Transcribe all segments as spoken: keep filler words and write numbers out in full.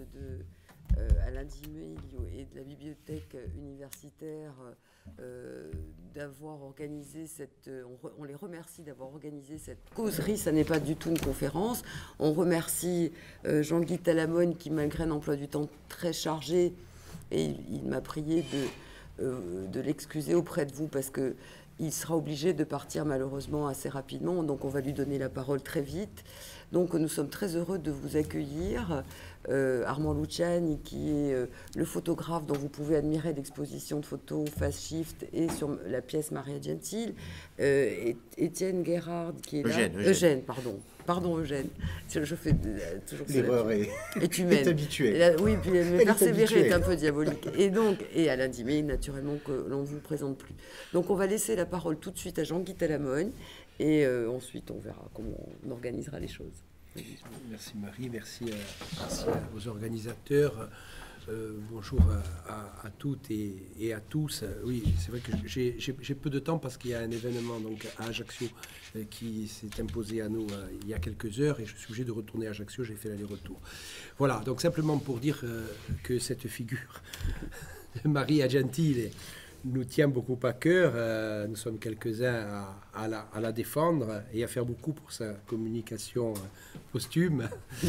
de euh, Alain Di-Meglio et de la bibliothèque universitaire euh, d'avoir organisé cette... On, re, on les remercie d'avoir organisé cette causerie. Ça n'est pas du tout une conférence. On remercie euh, Jean-Guy Talamone qui, malgré un emploi du temps très chargé, et il, il m'a prié de, euh, de l'excuser auprès de vous parce que il sera obligé de partir malheureusement assez rapidement, donc on va lui donner la parole très vite. Donc nous sommes très heureux de vous accueillir. Euh, Armand Luciani, qui est euh, le photographe dont vous pouvez admirer l'exposition de photos Fast Shift et sur la pièce Maria Gentile. Euh, et Étienne Guérard, qui est là. Eugène, Eugène. Eugène, pardon. Pardon, Eugène. Je fais euh, toujours ça. L'erreur est, est humaine. est habituée. Là, oui, puis me persévérer est, est un peu diabolique. Et donc, et Alain Di-Meglio, naturellement, que l'on ne vous présente plus. Donc, on va laisser la parole tout de suite à Jean-Guy Talamone. Et euh, ensuite, on verra comment on organisera les choses. Merci Marie, merci, à, merci aux organisateurs. Euh, bonjour à, à, à toutes et, et à tous. Oui, c'est vrai que j'ai, j'ai, j'ai peu de temps parce qu'il y a un événement donc, à Ajaccio euh, qui s'est imposé à nous euh, il y a quelques heures et je suis obligé de retourner à Ajaccio, j'ai fait l'aller-retour. Voilà, donc simplement pour dire euh, que cette figure de Maria Gentile nous tient beaucoup à cœur. Euh, nous sommes quelques-uns à, à, la, à la défendre et à faire beaucoup pour sa communication euh, posthume.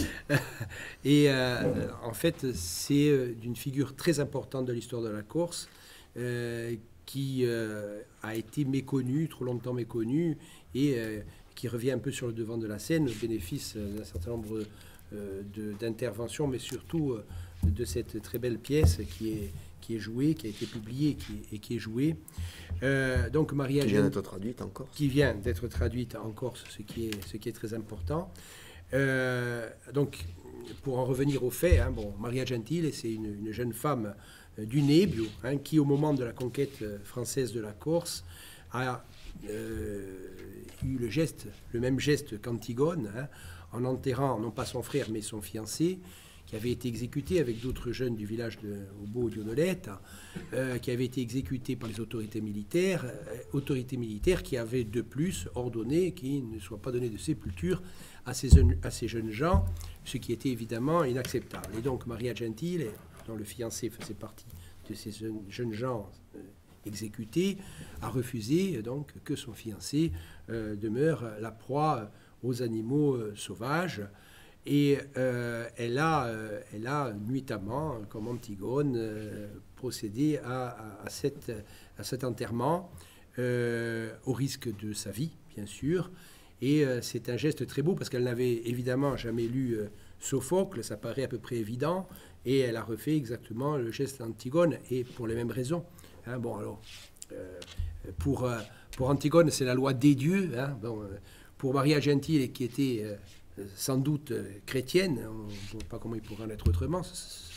et euh, en fait, c'est euh, d'une figure très importante de l'histoire de la Corse euh, qui euh, a été méconnue, trop longtemps méconnue, et euh, qui revient un peu sur le devant de la scène au bénéfice d'un certain nombre euh, de, d'interventions, mais surtout euh, de cette très belle pièce qui est qui est jouée, qui a été publiée qui est, et qui est jouée. Euh, donc Maria qui vient d'être traduite en Corse. Qui vient d'être traduite en Corse, ce qui est, ce qui est très important. Euh, donc, pour en revenir aux faits, hein, bon, Maria Gentile, c'est une, une jeune femme euh, du Nebbio, hein, qui, au moment de la conquête française de la Corse, a euh, eu le geste, le même geste qu'Antigone, hein, en enterrant non pas son frère, mais son fiancé, qui avait été exécuté avec d'autres jeunes du village de Obo Dionoletta, euh, qui avait été exécuté par les autorités militaires, euh, autorités militaires qui avaient de plus ordonné qu'il ne soit pas donné de sépulture à ces, à ces jeunes gens, ce qui était évidemment inacceptable. Et donc Maria Gentile, dont le fiancé faisait partie de ces jeunes, jeunes gens euh, exécutés, a refusé donc que son fiancé euh, demeure la proie aux animaux euh, sauvages. Et euh, elle, a, euh, elle a nuitamment, comme Antigone, euh, procédé à, à, à, cette, à cet enterrement, euh, au risque de sa vie, bien sûr. Et euh, c'est un geste très beau, parce qu'elle n'avait évidemment jamais lu euh, Sophocle, ça paraît à peu près évident, et elle a refait exactement le geste d'Antigone, et pour les mêmes raisons. Hein, bon, alors, euh, pour, euh, pour Antigone, c'est la loi des dieux. Hein, bon, euh, pour Maria Gentile, qui était... Euh, sans doute euh, chrétienne, on ne voit pas comment il pourrait en être autrement, ce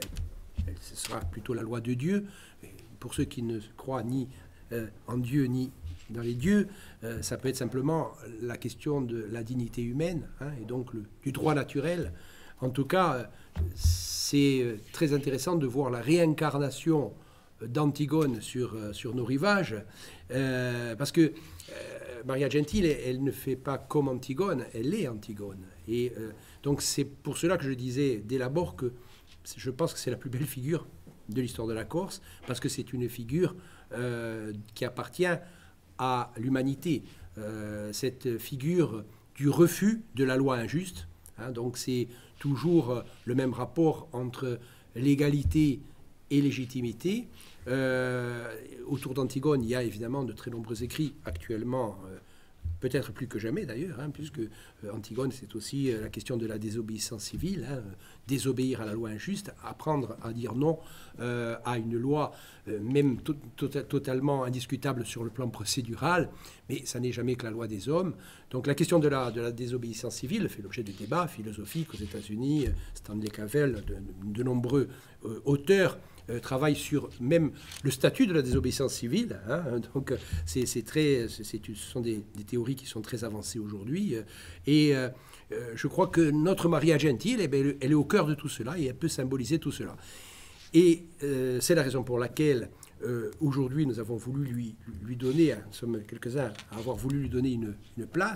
sera plutôt la loi de Dieu. Et pour ceux qui ne croient ni euh, en Dieu ni dans les dieux, euh, ça peut être simplement la question de la dignité humaine, hein, et donc le, du droit naturel. En tout cas, euh, c'est très intéressant de voir la réincarnation d'Antigone sur, euh, sur nos rivages, euh, parce que euh, Maria Gentile, elle, elle ne fait pas comme Antigone, elle est Antigone. Et euh, donc c'est pour cela que je disais dès l'abord que je pense que c'est la plus belle figure de l'histoire de la Corse, parce que c'est une figure euh, qui appartient à l'humanité. Euh, cette figure du refus de la loi injuste, hein, donc c'est toujours le même rapport entre légalité et légitimité. Euh, autour d'Antigone, il y a évidemment de très nombreux écrits actuellement, euh, peut-être plus que jamais d'ailleurs, hein, puisque euh, Antigone, c'est aussi euh, la question de la désobéissance civile, hein, euh, désobéir à la loi injuste, apprendre à dire non euh, à une loi, euh, même to- to- totalement indiscutable sur le plan procédural, mais ça n'est jamais que la loi des hommes. Donc la question de la, de la désobéissance civile fait l'objet de débats philosophiques aux États-Unis. Stanley Cavell, de, de nombreux euh, auteurs, Euh, travaille sur même le statut de la désobéissance civile. Hein, donc, c'est, c'est très, c'est, c'est, ce sont des, des théories qui sont très avancées aujourd'hui. Et euh, je crois que notre Maria Gentile, eh bien, elle est au cœur de tout cela et elle peut symboliser tout cela. Et euh, c'est la raison pour laquelle euh, aujourd'hui nous avons voulu lui, lui donner, nous sommes quelques-uns à avoir voulu lui donner une, une place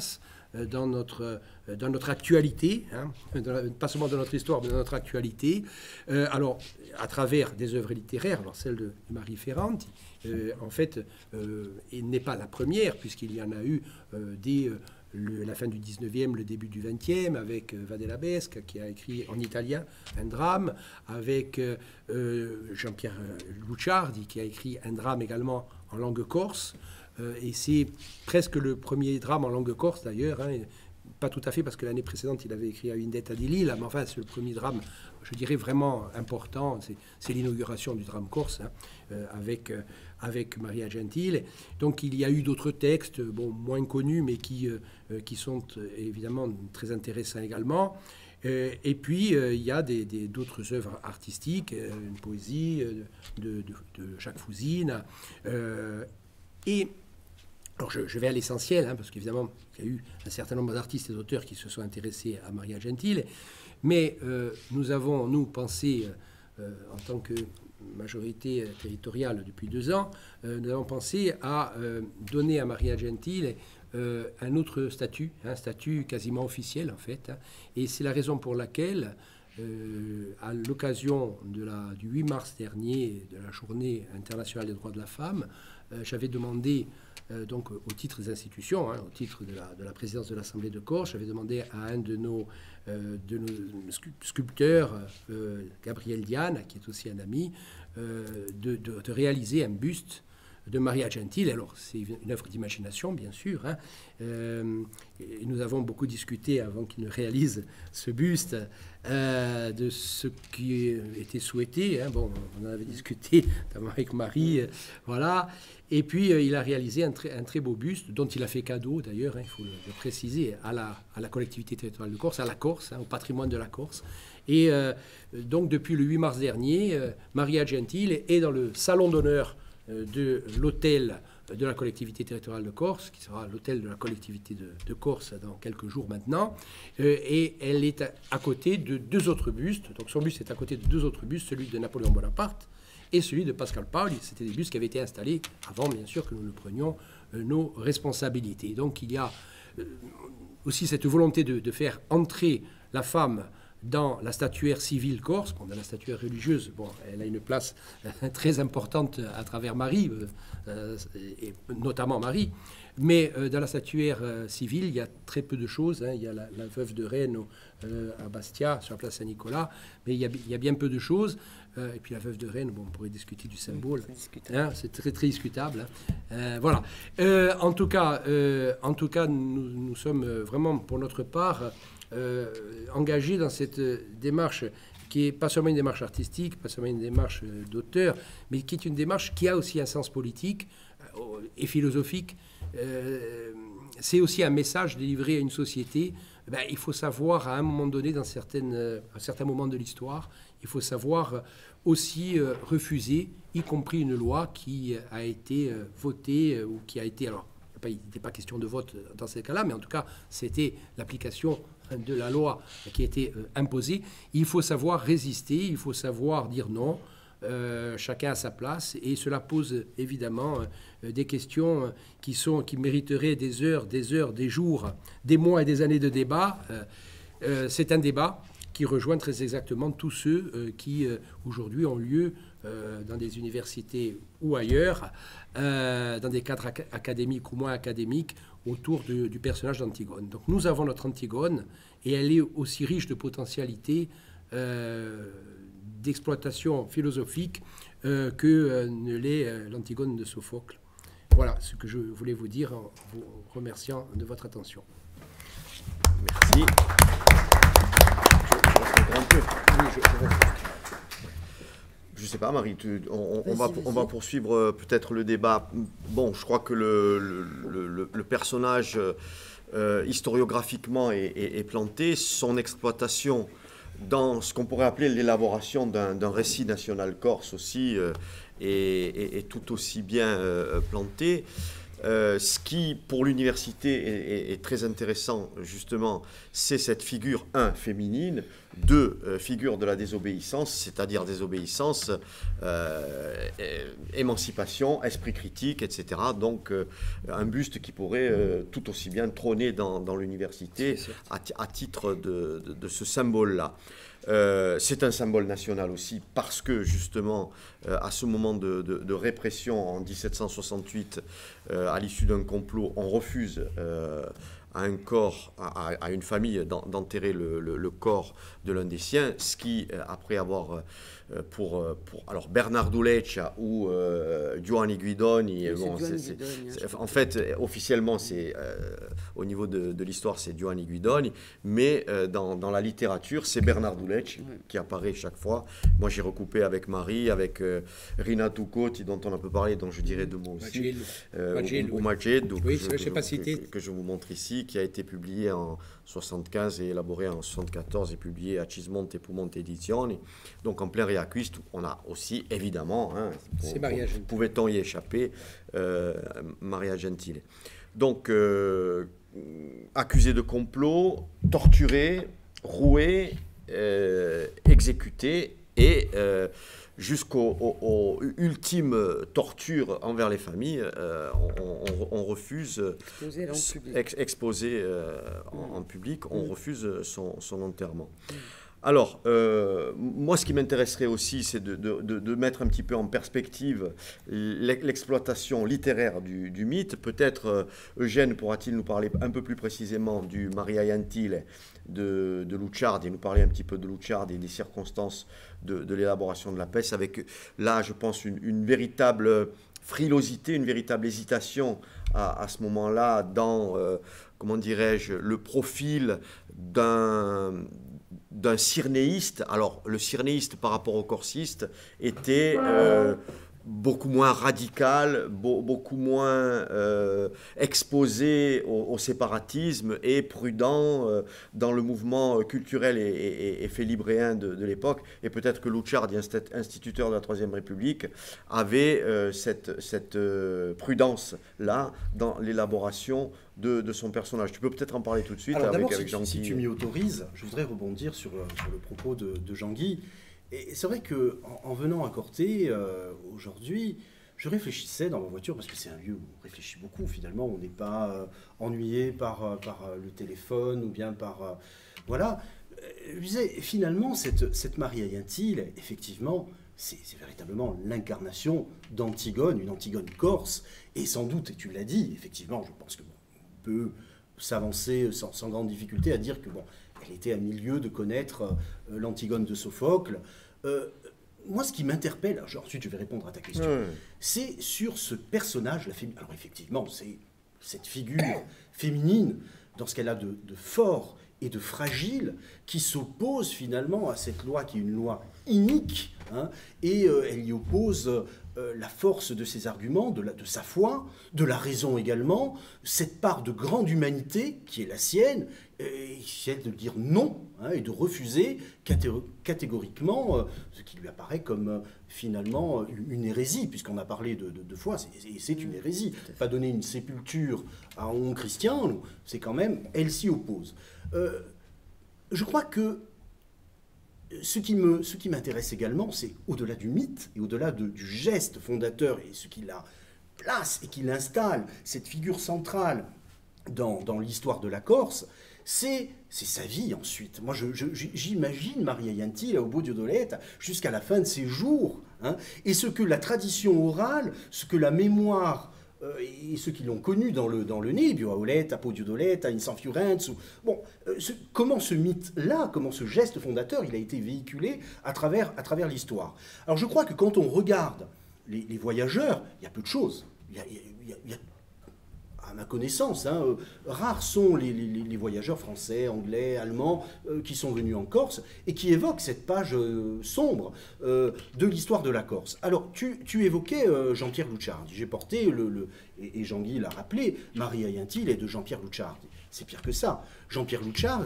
dans notre, dans notre actualité, hein, dans, pas seulement dans notre histoire, mais dans notre actualité. Euh, alors, à travers des œuvres littéraires, alors celle de Marie Ferrante, euh, en fait, euh, elle n'est pas la première, puisqu'il y en a eu euh, dès euh, le, la fin du dix-neuvième, le début du vingtième, avec euh, Vadelabesque, qui a écrit en italien un drame, avec euh, euh, Jean-Pierre Luciardi, qui a écrit un drame également en langue corse. Euh, et c'est presque le premier drame en langue corse, d'ailleurs, hein, pas tout à fait, parce que l'année précédente, il avait écrit Indetta di Lilla, mais enfin, c'est le premier drame, je dirais, vraiment important. C'est l'inauguration du drame corse, hein, euh, avec, euh, avec Maria Gentile. Donc, il y a eu d'autres textes, bon, moins connus, mais qui, euh, qui sont euh, évidemment très intéressants également. Euh, et puis, euh, il y a d'autres œuvres artistiques, euh, une poésie euh, de, de, de Jacques Fouzine. Euh, et... Alors je, je vais à l'essentiel, hein, parce qu'évidemment, il y a eu un certain nombre d'artistes et d'auteurs qui se sont intéressés à Maria Gentile, mais euh, nous avons, nous, pensé, euh, en tant que majorité territoriale depuis deux ans, euh, nous avons pensé à euh, donner à Maria Gentile euh, un autre statut, un statut quasiment officiel, en fait, hein, et c'est la raison pour laquelle, euh, à l'occasion de la, du huit mars dernier, de la Journée internationale des droits de la femme, euh, j'avais demandé, Euh, donc au titre des institutions, hein, au titre de la, de la présidence de l'Assemblée de Corse, j'avais demandé à un de nos, euh, de nos sculpteurs, euh, Gabriel Diane, qui est aussi un ami, euh, de, de, de réaliser un buste de Maria Gentile. Alors, c'est une œuvre d'imagination, bien sûr. Hein. Euh, et nous avons beaucoup discuté avant qu'il ne réalise ce buste euh, de ce qui était souhaité. Hein. Bon, on en avait discuté, notamment avec Marie. Euh, voilà. Et puis, euh, il a réalisé un très, un très beau buste, dont il a fait cadeau, d'ailleurs, hein, il faut le, le préciser, à la, à la collectivité territoriale de Corse, à la Corse, hein, au patrimoine de la Corse. Et euh, donc, depuis le huit mars dernier, euh, Maria Gentile est dans le salon d'honneur de l'hôtel de la collectivité territoriale de Corse, qui sera l'hôtel de la collectivité de, de Corse dans quelques jours maintenant, euh, et elle est à, à côté de deux autres bustes. Donc son buste est à côté de deux autres bustes, celui de Napoléon Bonaparte et celui de Pascal Paoli. C'était des bustes qui avaient été installés avant, bien sûr, que nous ne prenions euh, nos responsabilités. Donc il y a euh, aussi cette volonté de, de faire entrer la femme dans la statuaire civile corse. Bon, dans la statuaire religieuse, bon, elle a une place euh, très importante à travers Marie, euh, et notamment Marie, mais euh, dans la statuaire euh, civile, il y a très peu de choses. Hein. Il y a la, la veuve de Rennes euh, à Bastia, sur la place Saint-Nicolas, mais il y, a, il y a bien peu de choses. Euh, et puis la veuve de Rennes, bon, on pourrait discuter du symbole. C'est hein, très, très discutable. Hein. Euh, voilà. Euh, en tout cas, euh, en tout cas nous, nous sommes vraiment, pour notre part, Euh, engagé dans cette démarche qui est pas seulement une démarche artistique, pas seulement une démarche d'auteur, mais qui est une démarche qui a aussi un sens politique euh, et philosophique. Euh, c'est aussi un message délivré à une société. Ben, il faut savoir, à un moment donné, dans certaines, à certains moments de l'histoire, il faut savoir aussi euh, refuser, y compris une loi qui a été euh, votée euh, ou qui a été... Alors, il n'était pas question de vote dans ces cas-là, mais en tout cas, c'était l'application de la loi qui a été euh, imposée. Il faut savoir résister, il faut savoir dire non, euh, chacun à sa place, et cela pose évidemment euh, des questions euh, qui, sont, qui mériteraient des heures, des heures, des jours, des mois et des années de débat. Euh, euh, c'est un débat qui rejoint très exactement tous ceux euh, qui euh, aujourd'hui ont lieu euh, dans des universités ou ailleurs, euh, dans des cadres ac académiques ou moins académiques, autour de, du personnage d'Antigone. Donc nous avons notre Antigone, et elle est aussi riche de potentialités euh, d'exploitation philosophique euh, que euh, ne l'est euh, l'Antigone de Sophocle. Voilà ce que je voulais vous dire en vous remerciant de votre attention. Merci. Je ne sais pas, Marie, tu, on, on, va, on va poursuivre peut-être le débat. Bon, je crois que le, le, le, le personnage euh, historiographiquement est, est, est planté. Son exploitation dans ce qu'on pourrait appeler l'élaboration d'un récit national corse aussi euh, est, est, est tout aussi bien euh, plantée. Euh, ce qui, pour l'université, est, est, est très intéressant, justement, c'est cette figure, un, féminine, deux, euh, figure de la désobéissance, c'est-à-dire désobéissance, euh, émancipation, esprit critique, et cetera. Donc, euh, un buste qui pourrait euh, tout aussi bien trôner dans, dans l'université à, à titre de, de, de ce symbole-là. Euh, c'est un symbole national aussi parce que justement euh, à ce moment de, de, de répression en dix-sept cent soixante-huit, euh, à l'issue d'un complot, on refuse euh, à un corps, à, à une famille d'enterrer le, le, le corps de l'un des siens, ce qui, après avoir pour, pour alors Bernardo Leccia ou euh, Giovanni Guidoni, bon, Giovanni Guidoni hein, en fait officiellement c'est euh, au niveau de, de l'histoire c'est Giovanni Guidoni, mais euh, dans, dans la littérature c'est Bernardo Leccia oui. qui apparaît chaque fois. Moi j'ai recoupé avec Marie, avec euh, Rina Tucotti dont on a peu parlé, dont je dirais deux mots aussi, euh, Magid, ou, ou Magid, oui, que, je, je, je, pas que, cité. que, que je vous montre ici, qui a été publié en soixante-quinze et élaboré en soixante-quatorze et publié à Cismonte Pumonte Edizioni, donc en plein réacquiste. On a aussi évidemment, hein, pouvait-on y échapper, euh, Maria Gentile. Donc euh, accusé de complot, torturé, roué, euh, exécuté et euh, jusqu'aux aux, aux ultimes tortures envers les familles, euh, on, on, on refuse ex, exposé euh, en, en public, on mmh. refuse son, son enterrement. Mmh. Alors, euh, moi, ce qui m'intéresserait aussi, c'est de, de, de mettre un petit peu en perspective l'exploitation littéraire du, du mythe. Peut-être euh, Eugène pourra-t-il nous parler un peu plus précisément du Maria Gentile de, de Luciardi, nous parler un petit peu de Luciardi et des circonstances de, de l'élaboration de la pièce, avec là, je pense, une, une véritable frilosité, une véritable hésitation à, à ce moment-là dans, euh, comment dirais-je, le profil d'un... d'un cyrénéiste. Alors, le cyrénéiste par rapport au corsiste était euh, beaucoup moins radical, beau, beaucoup moins euh, exposé au, au séparatisme et prudent euh, dans le mouvement culturel et, et, et félibréen de, de l'époque. Et peut-être que Luciardi, instituteur de la Troisième République, avait euh, cette, cette euh, prudence-là dans l'élaboration De, de son personnage. Tu peux peut-être en parler tout de suite. Alors avec, d'abord, avec si, Jean-Guy. Si tu m'y autorises, je voudrais rebondir sur, sur le propos de, de Jean-Guy. Et c'est vrai qu'en en venant à Corté, euh, aujourd'hui, je réfléchissais dans ma voiture, parce que c'est un lieu où on réfléchit beaucoup, finalement. On n'est pas euh, ennuyé par, par le téléphone ou bien par... Euh, voilà. Je disais, finalement, cette, cette Maria Gentile, effectivement, c'est véritablement l'incarnation d'Antigone, une Antigone corse. Et sans doute, et tu l'as dit, effectivement, je pense que... Bon, peut s'avancer sans, sans grande difficulté à dire que bon, elle était à milieu de connaître euh, l'Antigone de Sophocle. Euh, moi, ce qui m'interpelle, ensuite je vais répondre à ta question, mmh. c'est sur ce personnage, la féminine. Alors effectivement, c'est cette figure féminine, dans ce qu'elle a de, de fort et de fragile, qui s'oppose finalement à cette loi qui est une loi inique, hein, et euh, elle y oppose... Euh, la force de ses arguments, de, la, de sa foi, de la raison également, cette part de grande humanité qui est la sienne, et celle de dire non hein, et de refuser catégoriquement euh, ce qui lui apparaît comme euh, finalement une hérésie, puisqu'on a parlé de, de, de foi, c'est une hérésie. Pas donner une sépulture à un chrétien, c'est quand même, elle s'y oppose. Euh, je crois que Ce qui me, ce qui m'intéresse également, c'est au-delà du mythe et au-delà de, du geste fondateur et ce qui la place et qui l'installe, cette figure centrale dans, dans l'histoire de la Corse, c'est sa vie ensuite. Moi, j'imagine Maria Gentile au Bodio d'Oletta jusqu'à la fin de ses jours. Hein, et ce que la tradition orale, ce que la mémoire... et ceux qui l'ont connu dans le, dans le Nebbio, à Oletta, à Podio d'Oletta, à San Fiorenzo. Bon, ce, comment ce mythe-là, comment ce geste fondateur, il a été véhiculé à travers, à travers l'histoire. Alors je crois que quand on regarde les, les voyageurs, il y a peu de choses. Il y a, il y a, il y a, à ma connaissance, hein, euh, rares sont les, les, les voyageurs français, anglais, allemands euh, qui sont venus en Corse et qui évoquent cette page euh, sombre euh, de l'histoire de la Corse. Alors, tu, tu évoquais euh, Jean-Pierre Luciardi. J'ai porté, le, le, et, et Jean-Guy l'a rappelé, Maria Gentile est de Jean-Pierre Luciardi. C'est pire que ça. Jean-Pierre Luciardi,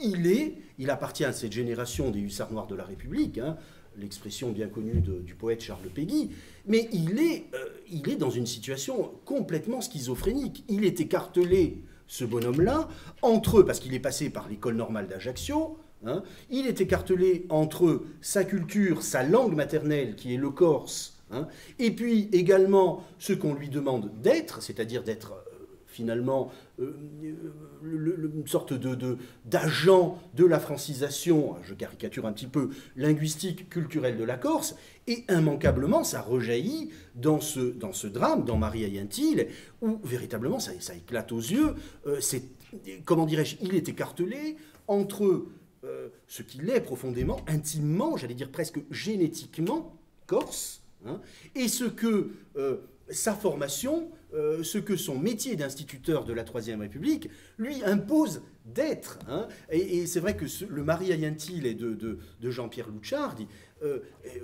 il est, il appartient à cette génération des hussards noirs de la République, hein, l'expression bien connue de, du poète Charles Péguy, mais il est, euh, il est dans une situation complètement schizophrénique. Il est écartelé, ce bonhomme-là, entre eux, parce qu'il est passé par l'école normale d'Ajaccio, hein, il est écartelé entre sa culture, sa langue maternelle, qui est le corse, hein, et puis également ce qu'on lui demande d'être, c'est-à-dire d'être euh, finalement euh, le, le, une sorte de, de, d'agent de la francisation, je caricature un petit peu, linguistique, culturelle de la Corse, et immanquablement ça rejaillit dans ce, dans ce drame, dans Marie Ayentil, où véritablement ça, ça éclate aux yeux, euh, c'est, comment dirais-je, il est écartelé entre euh, ce qu'il est profondément, intimement, j'allais dire presque génétiquement, corse, hein, et ce que euh, sa formation, euh, ce que son métier d'instituteur de la Troisième République lui impose d'être. Hein. Et, et c'est vrai que ce, le Marie Ayentil de, de, de Jean-Pierre Louchard dit euh,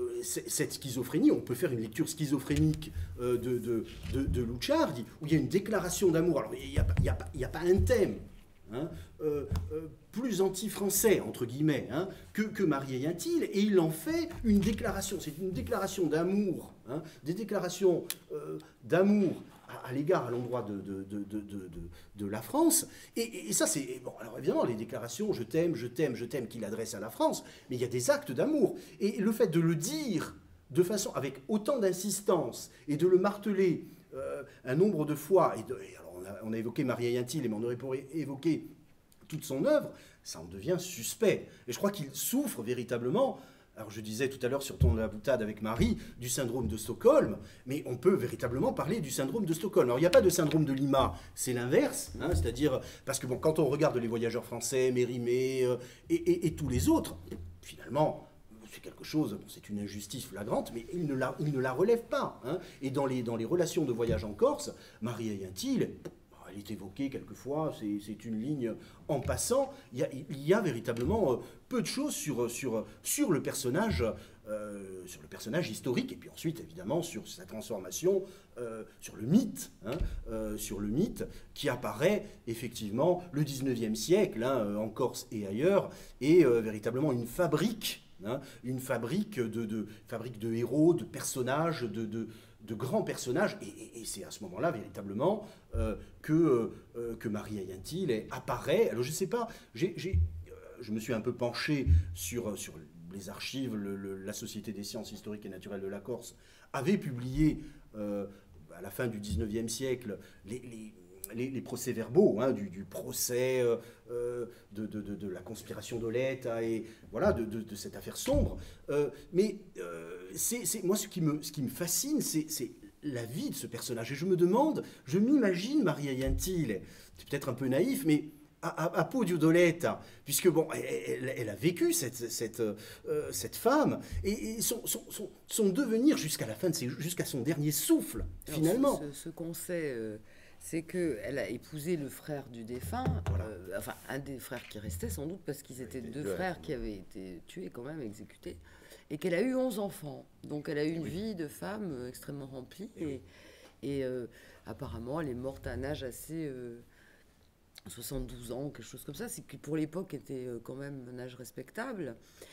cette schizophrénie, on peut faire une lecture schizophrénique euh, de, de, de, de Louchard, dit, où il y a une déclaration d'amour. Alors il n'y a, a, a pas un thème. Hein, euh, euh, plus anti-français, entre guillemets, hein, que, que Marie Ayentil, et il en fait une déclaration. C'est une déclaration d'amour, hein, des déclarations euh, d'amour à, à l'égard, à l'endroit de, de, de, de, de, de la France. Et, et ça, c'est... Bon, alors évidemment, les déclarations « je t'aime, je t'aime, je t'aime » qu'il adresse à la France, mais il y a des actes d'amour. Et le fait de le dire de façon, avec autant d'insistance, et de le marteler euh, un nombre de fois, et de... Et alors, on a évoqué Marie Ayentil, mais on aurait pu évoquer toute son œuvre, ça en devient suspect. Et je crois qu'il souffre véritablement, alors je disais tout à l'heure sur ton de la boutade avec Marie, du syndrome de Stockholm, mais on peut véritablement parler du syndrome de Stockholm. Alors il n'y a pas de syndrome de Lima, c'est l'inverse, hein, c'est-à-dire, parce que bon, quand on regarde les voyageurs français, Mérimée euh, et, et, et tous les autres, finalement... c'est quelque chose, bon, c'est une injustice flagrante, mais il ne la, il ne la relève pas. Hein. Et dans les, dans les relations de voyage en Corse, Marie Ayentil, elle est évoquée quelquefois, c'est, c'est une ligne en passant. Il y a, il y a véritablement euh, peu de choses sur, sur, sur, le personnage, euh, sur le personnage historique, et puis ensuite, évidemment, sur sa transformation, euh, sur le mythe, hein, euh, sur le mythe qui apparaît effectivement le dix-neuvième siècle, hein, en Corse et ailleurs, et euh, véritablement une fabrique. Hein, une fabrique de, de, fabrique de héros, de personnages, de, de, de grands personnages, et, et, et c'est à ce moment-là véritablement euh, que, euh, que Marie Ayentil apparaît. Alors je ne sais pas, j'ai, j'ai, euh, je me suis un peu penché sur, sur les archives, le, le, la Société des sciences historiques et naturelles de la Corse avait publié euh, à la fin du dix-neuvième siècle les... les Les, les procès-verbaux, hein, du, du procès euh, de, de, de, de la conspiration d'Olette et voilà, de, de, de cette affaire sombre. Euh, mais euh, c'est, c'est, moi, ce qui me, ce qui me fascine, c'est, c'est la vie de ce personnage. Et je me demande, je m'imagine Marie Ayentil, c'est peut-être un peu naïf, mais à, à, à Podio d'Olette, puisque bon, elle, elle, elle a vécu cette, cette, euh, cette femme, et, et son, son, son, son devenir jusqu'à la fin de ses, jusqu'à son dernier souffle, finalement. Alors, ce, ce, ce qu'on sait... Euh... c'est qu'elle a épousé le frère du défunt, voilà. euh, enfin un des frères qui restait sans doute, parce qu'ils étaient deux frères qui avaient été tués quand même, exécutés, et qu'elle a eu onze enfants. Donc elle a eu une oui. vie de femme extrêmement remplie, et, et, et euh, apparemment elle est morte à un âge assez... Euh, soixante-douze ans, quelque chose comme ça, c'est que pour l'époque était quand même un âge respectable.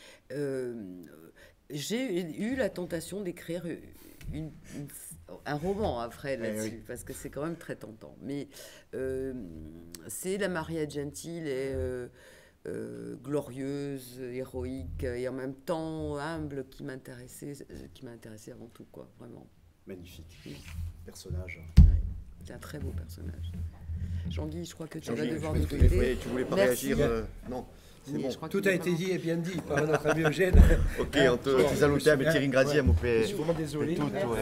Euh, j'ai eu la tentation d'écrire une, une, un roman après là-dessus, oui, oui. parce que c'est quand même très tentant. Mais euh, c'est la Marie Ayentil est euh, euh, glorieuse, héroïque et en même temps humble qui m'intéressait, qui m'a intéressé avant tout, quoi, vraiment. Magnifique oui. personnage. Ouais, c'est un très beau personnage. Jean-Guy, je crois que tu Jean-Guy, vas devoir nous quitter. Tu voulais pas Merci. réagir euh, Non. C'est bon. Tout a été dit et bien dit par notre ami Eugène. Ok, on te saluta avec Thierry Grazier, je suis vraiment désolé.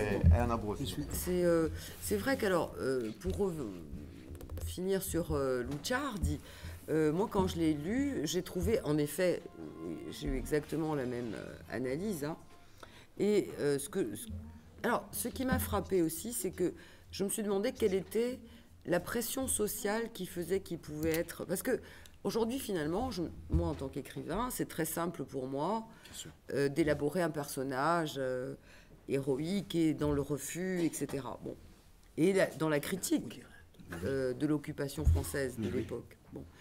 C'est euh, c'est vrai qu'alors, euh, pour euh, finir sur euh, Louchard, euh, moi quand je l'ai lu, j'ai trouvé, en effet, j'ai eu exactement la même euh, analyse. Hein, et euh, ce que, ce, alors, ce qui m'a frappé aussi, c'est que je me suis demandé quelle était la pression sociale qui faisait qu'il pouvait être... Parce que aujourd'hui, finalement, je, moi, en tant qu'écrivain, c'est très simple pour moi euh, d'élaborer un personnage euh, héroïque et dans le refus, et cetera. Bon. Et la, dans la critique euh, de l'occupation française de l'époque. Bon.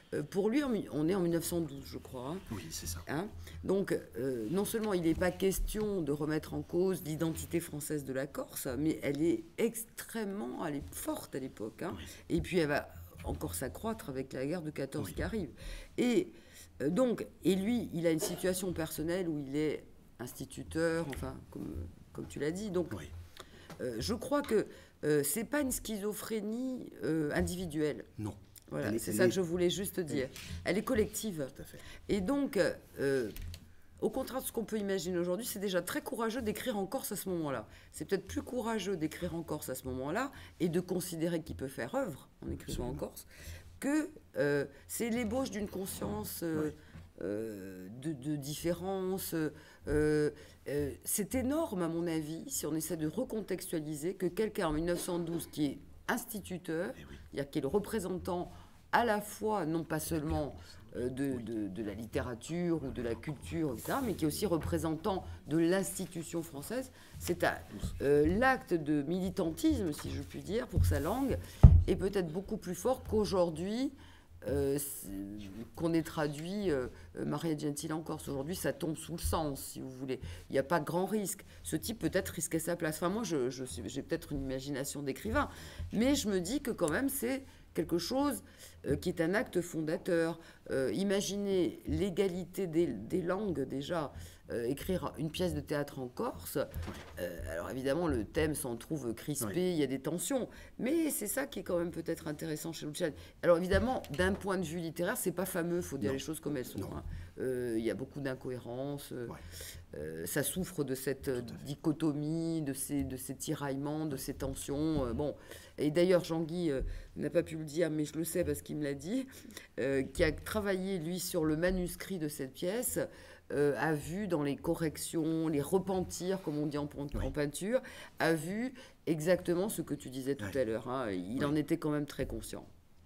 euh, pour lui, on est en mille neuf cent douze, je crois. Hein. Oui, c'est ça. Hein, donc, euh, non seulement il n'est pas question de remettre en cause l'identité française de la Corse, mais elle est extrêmement elle est forte à l'époque. Hein. Oui. Et puis, elle va encore s'accroître avec la guerre de quatorze oui. qui arrive. Et euh, donc, et lui, il a une situation personnelle où il est instituteur, enfin, comme, comme tu l'as dit. Donc, oui. euh, je crois que euh, c'est pas une schizophrénie euh, individuelle. Non. Voilà, c'est ça est... que je voulais juste dire. Elle, elle est collective. Tout à fait. Et donc, euh, au contraire de ce qu'on peut imaginer aujourd'hui, c'est déjà très courageux d'écrire en Corse à ce moment-là. C'est peut-être plus courageux d'écrire en Corse à ce moment-là et de considérer qu'il peut faire œuvre en écrivant Absolument. En Corse que euh, c'est l'ébauche d'une conscience euh, ouais. euh, de, de différence. Euh, euh, c'est énorme, à mon avis, si on essaie de recontextualiser, que quelqu'un en mille neuf cent douze qui est instituteur, oui. c'est-à-dire qui est le représentant à la fois, non pas seulement euh, de, oui. de, de la littérature ou de la culture, et cetera, mais qui est aussi représentant de l'institution française, c'est euh, l'acte de militantisme, si je puis dire, pour sa langue, est peut-être beaucoup plus fort qu'aujourd'hui, euh, qu'on ait traduit euh, Maria Gentile en Corse. Aujourd'hui, ça tombe sous le sens, si vous voulez. Il n'y a pas de grand risque. Ce type peut-être risquait sa place. Enfin, moi, je, je, j'ai peut-être une imagination d'écrivain, mais je me dis que quand même, c'est quelque chose euh, qui est un acte fondateur. Euh, imaginez l'égalité des, des langues, déjà. Euh, écrire une pièce de théâtre en Corse, euh, alors évidemment le thème s'en trouve crispé, oui. il y a des tensions, mais c'est ça qui est quand même peut-être intéressant chez Luciani. Alors évidemment, d'un point de vue littéraire, c'est pas fameux, il faut dire non. les choses comme elles sont. Hein. Euh, il y a beaucoup d'incohérences, euh, ouais. euh, ça souffre de cette dichotomie, de ces, de ces tiraillements, de ces tensions. Euh, bon. Et d'ailleurs, Jean-Guy euh, n'a pas pu le dire, mais je le sais parce qu'il me l'a dit, euh, qui a travaillé, lui, sur le manuscrit de cette pièce, Euh, a vu dans les corrections, les repentirs, comme on dit en, en oui. peinture, a vu exactement ce que tu disais tout oui. à l'heure. Hein. Il oui. en était quand même très conscient.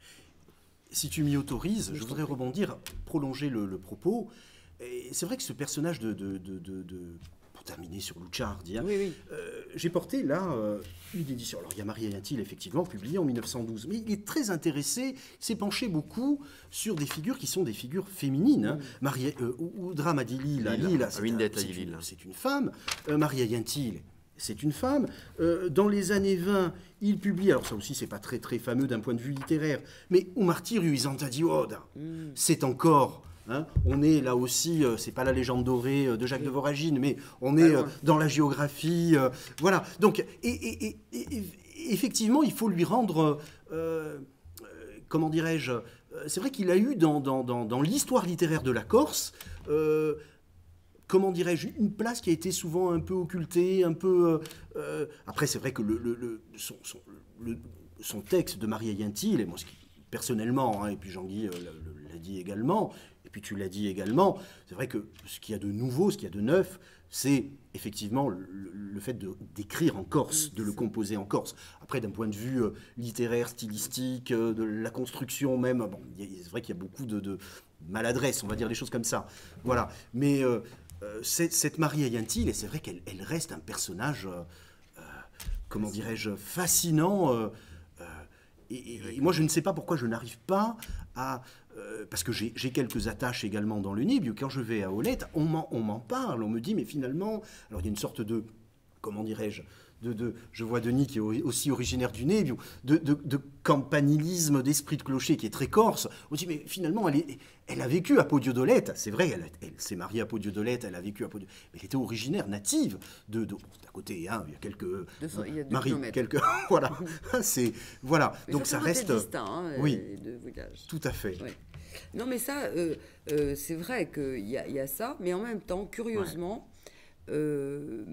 Si tu m'y autorises, je, je voudrais rebondir, prolonger le, le propos. Et c'est vrai que ce personnage de... de, de, de, de pour terminer sur Lucia Hardy, hein, oui, oui. euh, j'ai porté là euh, une édition. Alors il y a Maria Gentile, effectivement, publiée en mille neuf cent douze, mais il est très intéressé, il s'est penché beaucoup sur des figures qui sont des figures féminines. Hein. Mm. Maria, euh, Oudra Madili, la Lila, c'est, un, c'est, une, c'est une femme. Euh, Maria Gentile, c'est une femme. Euh, dans les années vingt, il publie, alors ça aussi c'est pas très très fameux d'un point de vue littéraire, mais Un martirio Isanta di Oda, mm. c'est encore... Hein, on est là aussi, euh, c'est pas la légende dorée euh, de Jacques oui. de Voragine, mais on est euh, dans la géographie. Euh, voilà. Donc, et, et, et, et, effectivement, il faut lui rendre, euh, euh, comment dirais-je, euh, c'est vrai qu'il a eu dans, dans, dans, dans l'histoire littéraire de la Corse, euh, comment dirais-je, une place qui a été souvent un peu occultée, un peu. Euh, après, c'est vrai que le, le, le, son, son, le, son texte de Maria Gentile, et moi, ce qui, personnellement, hein, et puis Jean-Guy euh, l'a dit également. Et puis tu l'as dit également, c'est vrai que ce qu'il y a de nouveau, ce qu'il y a de neuf, c'est effectivement le, le fait de, d'écrire en Corse, oui, de le ça. composer en Corse. Après, d'un point de vue euh, littéraire, stylistique, euh, de la construction même, bon, y a, c'est vrai qu'il y a beaucoup de, de maladresse, on va dire des choses comme ça. Voilà. Mais euh, euh, cette, cette Maria Gentile, et c'est vrai qu'elle elle reste un personnage, euh, euh, comment dirais-je, fascinant. Euh, euh, et, et, et moi, je ne sais pas pourquoi je n'arrive pas à... Euh, parce que j'ai, j'ai quelques attaches également dans le Nibiu. Quand je vais à Olette, on m'en, on m'en parle, on me dit, mais finalement, alors il y a une sorte de, comment dirais-je, de, de, je vois Denis qui est aussi originaire du Nibiu, de, de, de campanilisme, d'esprit de clocher qui est très corse. On dit, mais finalement, elle, est, elle a vécu à Podio d'Olette, c'est vrai, elle, elle s'est mariée à Podio d'Olette, elle a vécu à Podio, mais elle était originaire, native de, de bon, d'à côté, hein, il y a quelques, deux, il y a deux Marie, kilomètres. quelques, voilà, c'est, voilà, mais donc ça reste, distinct, hein, oui, les deux villages. Tout à fait. Oui. Non, mais ça, euh, euh, c'est vrai qu'il y, y a ça, mais en même temps, curieusement, ouais. euh,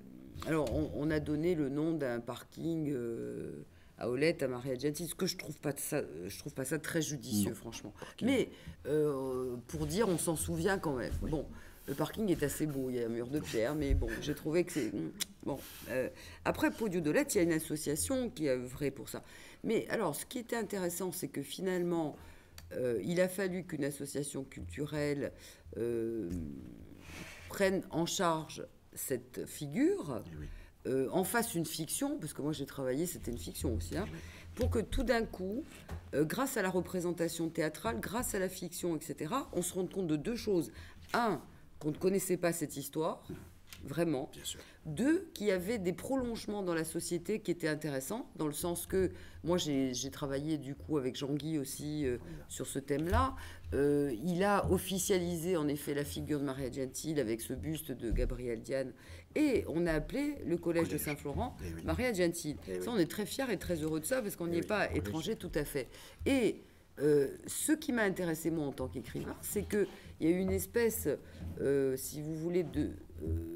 alors on, on a donné le nom d'un parking euh, à Olette, à Maria Gentile, ce que je trouve pas ça, je trouve pas ça très judicieux, non. franchement. Okay. Mais euh, pour dire, on s'en souvient quand même. Oui. Bon, le parking est assez beau, il y a un mur de pierre, mais bon, j'ai trouvé que c'est bon. Euh, après Podio d'Olette, il y a une association qui a œuvré pour ça. Mais alors, ce qui était intéressant, c'est que finalement Euh, il a fallu qu'une association culturelle euh, prenne en charge cette figure, oui. euh, en fasse une fiction, parce que moi j'ai travaillé, c'était une fiction aussi, hein, pour que tout d'un coup, euh, grâce à la représentation théâtrale, grâce à la fiction, et cetera, on se rende compte de deux choses. Un, qu'on ne connaissait pas cette histoire, vraiment. Bien sûr. Deux, qu'il y avait des prolongements dans la société qui étaient intéressants, dans le sens que moi j'ai, j'ai travaillé du coup avec Jean-Guy aussi euh, sur ce thème-là. Euh, il a officialisé en effet la figure de Maria Gentile avec ce buste de Gabriel Diane, et on a appelé le collège, collège. de Saint-Florent Eh oui. Maria Gentile. Eh Ça, oui. on est très fiers et très heureux de ça parce qu'on n'y Eh est oui. pas Collège. étranger tout à fait. Et euh, ce qui m'a intéressé moi en tant qu'écrivain, c'est qu'il y a eu une espèce, euh, si vous voulez, de... Euh,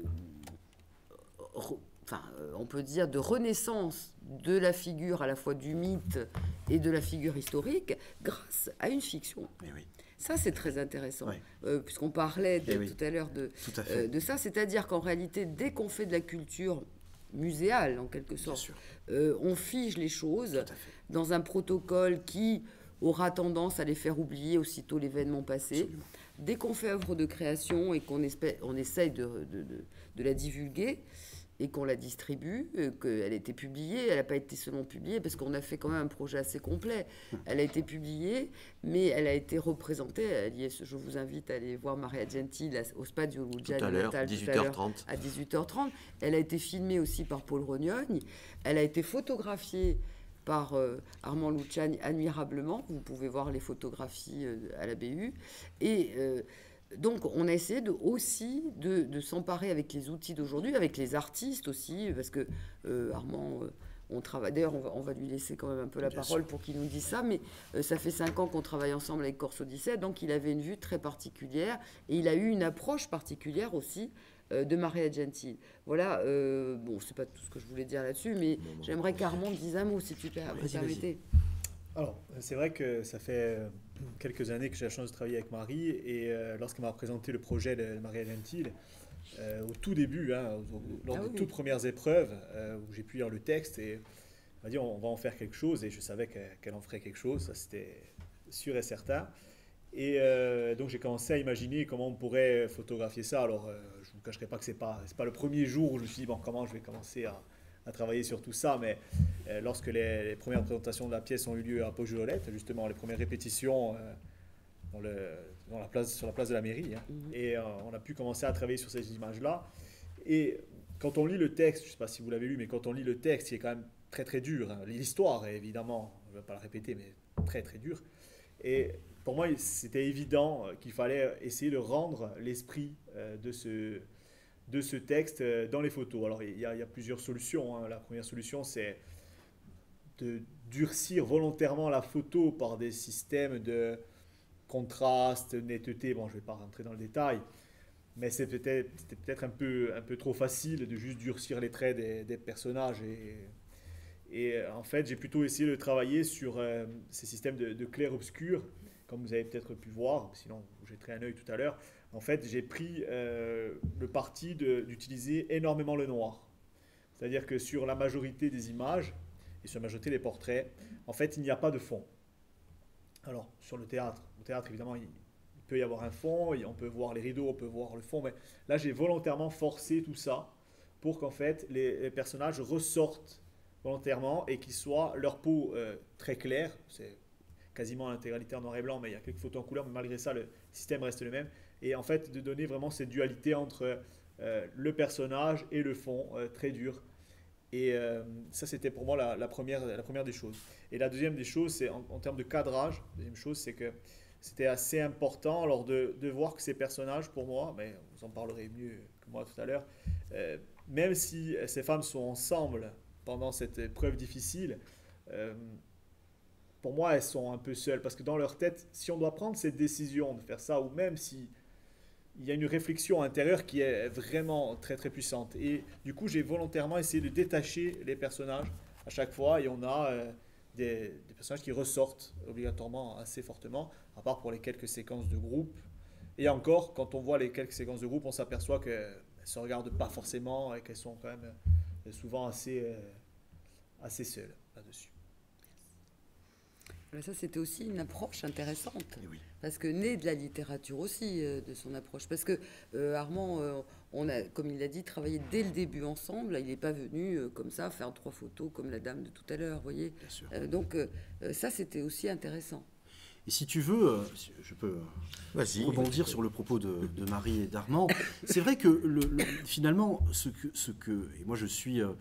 Enfin, on peut dire de renaissance de la figure à la fois du mythe et de la figure historique grâce à une fiction. Eh oui. Ça, c'est très intéressant, Oui. euh, puisqu'on parlait de, Eh oui. tout à l'heure de, Tout à fait. euh, de ça. C'est-à-dire qu'en réalité, dès qu'on fait de la culture muséale, en quelque Bien sorte, sûr. euh, on fige les choses Tout à fait. dans un protocole qui aura tendance à les faire oublier aussitôt l'événement passé. Absolument. Dès qu'on fait œuvre de création et qu'on espère, on essaye de, de, de, de la divulguer, et qu'on la distribue, euh, qu'elle a été publiée, elle n'a pas été seulement publiée, parce qu'on a fait quand même un projet assez complet. Elle a été publiée, mais elle a été représentée. Elle y est, je vous invite à aller voir Maria Gentile au Spadio Luciani Tout à l'heure, Natal, dix-huit heures trente. à dix-huit heures trente. Elle a été filmée aussi par Paul Rognogne. Elle a été photographiée par euh, Armand Luciani admirablement. Vous pouvez voir les photographies euh, à la B U. Et... Euh, Donc, on a essayé de, aussi de, de s'emparer avec les outils d'aujourd'hui, avec les artistes aussi, parce que euh, Armand, euh, on travaille. D'ailleurs, on va, on va lui laisser quand même un peu la Bien parole sûr. pour qu'il nous dise ça, mais euh, ça fait cinq ans qu'on travaille ensemble avec Corse Odyssée, donc il avait une vue très particulière et il a eu une approche particulière aussi euh, de Maria Gentile. Voilà, euh, bon, c'est pas tout ce que je voulais dire là-dessus, mais Non, non. j'aimerais qu'Armand dise un mot, si tu per- me Vas-y, vas-y. permettais. Alors, c'est vrai que ça fait euh, quelques années que j'ai la chance de travailler avec Marie, et euh, lorsqu'elle m'a présenté le projet de Maria Gentile, euh, au tout début, hein, au- lors Ah des oui. toutes premières épreuves, euh, où j'ai pu lire le texte, et on m'a dit on va en faire quelque chose, et je savais qu'elle qu'elle en ferait quelque chose, ça c'était sûr et certain. Et euh, donc j'ai commencé à imaginer comment on pourrait photographier ça. Alors euh, je ne vous cacherai pas que ce n'est pas, c'est pas le premier jour où je me suis dit bon, comment je vais commencer à, à travailler sur tout ça, mais euh, lorsque les, les premières présentations de la pièce ont eu lieu à Pau-Jolette, justement les premières répétitions euh, dans le, dans la place, sur la place de la mairie, hein, Mhm. et euh, on a pu commencer à travailler sur ces images-là. Et quand on lit le texte, je ne sais pas si vous l'avez lu, mais quand on lit le texte, il est quand même très très dur. hein. L'histoire est évidemment, je ne vais pas la répéter, mais très très dur. Et pour moi, c'était évident qu'il fallait essayer de rendre l'esprit euh, de ce, de ce texte euh, dans les photos. Alors, il y a, il y a plusieurs solutions. hein. La première solution, c'est de durcir volontairement la photo par des systèmes de contraste, netteté. Bon, je ne vais pas rentrer dans le détail, mais c'est peut-être, c'était peut-être un peu, un peu trop facile de juste durcir les traits des, des personnages. Et, et euh, en fait, j'ai plutôt essayé de travailler sur euh, ces systèmes de, de clair-obscur, comme vous avez peut-être pu voir, sinon vous jetterez un œil tout à l'heure. En fait, j'ai pris euh, le parti de- d'utiliser énormément le noir. C'est-à-dire que sur la majorité des images, et sur la majorité des portraits, en fait, il n'y a pas de fond. Alors, sur le théâtre, au théâtre, évidemment, il, il peut y avoir un fond, et on peut voir les rideaux, on peut voir le fond, mais là, j'ai volontairement forcé tout ça pour qu'en fait, les, les personnages ressortent volontairement et qu'ils soient leur peau euh, très claire. C'est quasiment l'intégralité en noir et blanc, mais il y a quelques photos en couleur, mais malgré ça, le système reste le même. Et en fait, de donner vraiment cette dualité entre euh, le personnage et le fond, euh, très dur. Et euh, ça, c'était pour moi la, la, première, la première des choses. Et la deuxième des choses, c'est en, en termes de cadrage. La deuxième chose, c'est que c'était assez important alors de, de voir que ces personnages, pour moi, mais vous en parlerez mieux que moi tout à l'heure, euh, même si ces femmes sont ensemble pendant cette épreuve difficile, euh, pour moi, elles sont un peu seules. Parce que dans leur tête, si on doit prendre cette décision de faire ça, ou même si il y a une réflexion intérieure qui est vraiment très très puissante. Et du coup, j'ai volontairement essayé de détacher les personnages à chaque fois. Et on a euh, des, des personnages qui ressortent obligatoirement assez fortement, à part pour les quelques séquences de groupe. Et encore, quand on voit les quelques séquences de groupe, on s'aperçoit qu'elles ne se regardent pas forcément et qu'elles sont quand même euh, souvent assez, euh, assez seules là-dessus. Ça, c'était aussi une approche intéressante. Oui. Parce que né de la littérature aussi, euh, de son approche. Parce que euh, Armand, euh, on a, comme il l'a dit, travaillé dès le début ensemble. Il n'est pas venu euh, comme ça faire trois photos comme la dame de tout à l'heure, vous voyez. Bien sûr. Euh, donc euh, ça, c'était aussi intéressant. Et si tu veux, euh, si je peux Vas-y. rebondir sur le propos de, de Marie et d'Armand. C'est vrai que le, le, finalement, ce que, ce que... Et moi, je suis... Euh,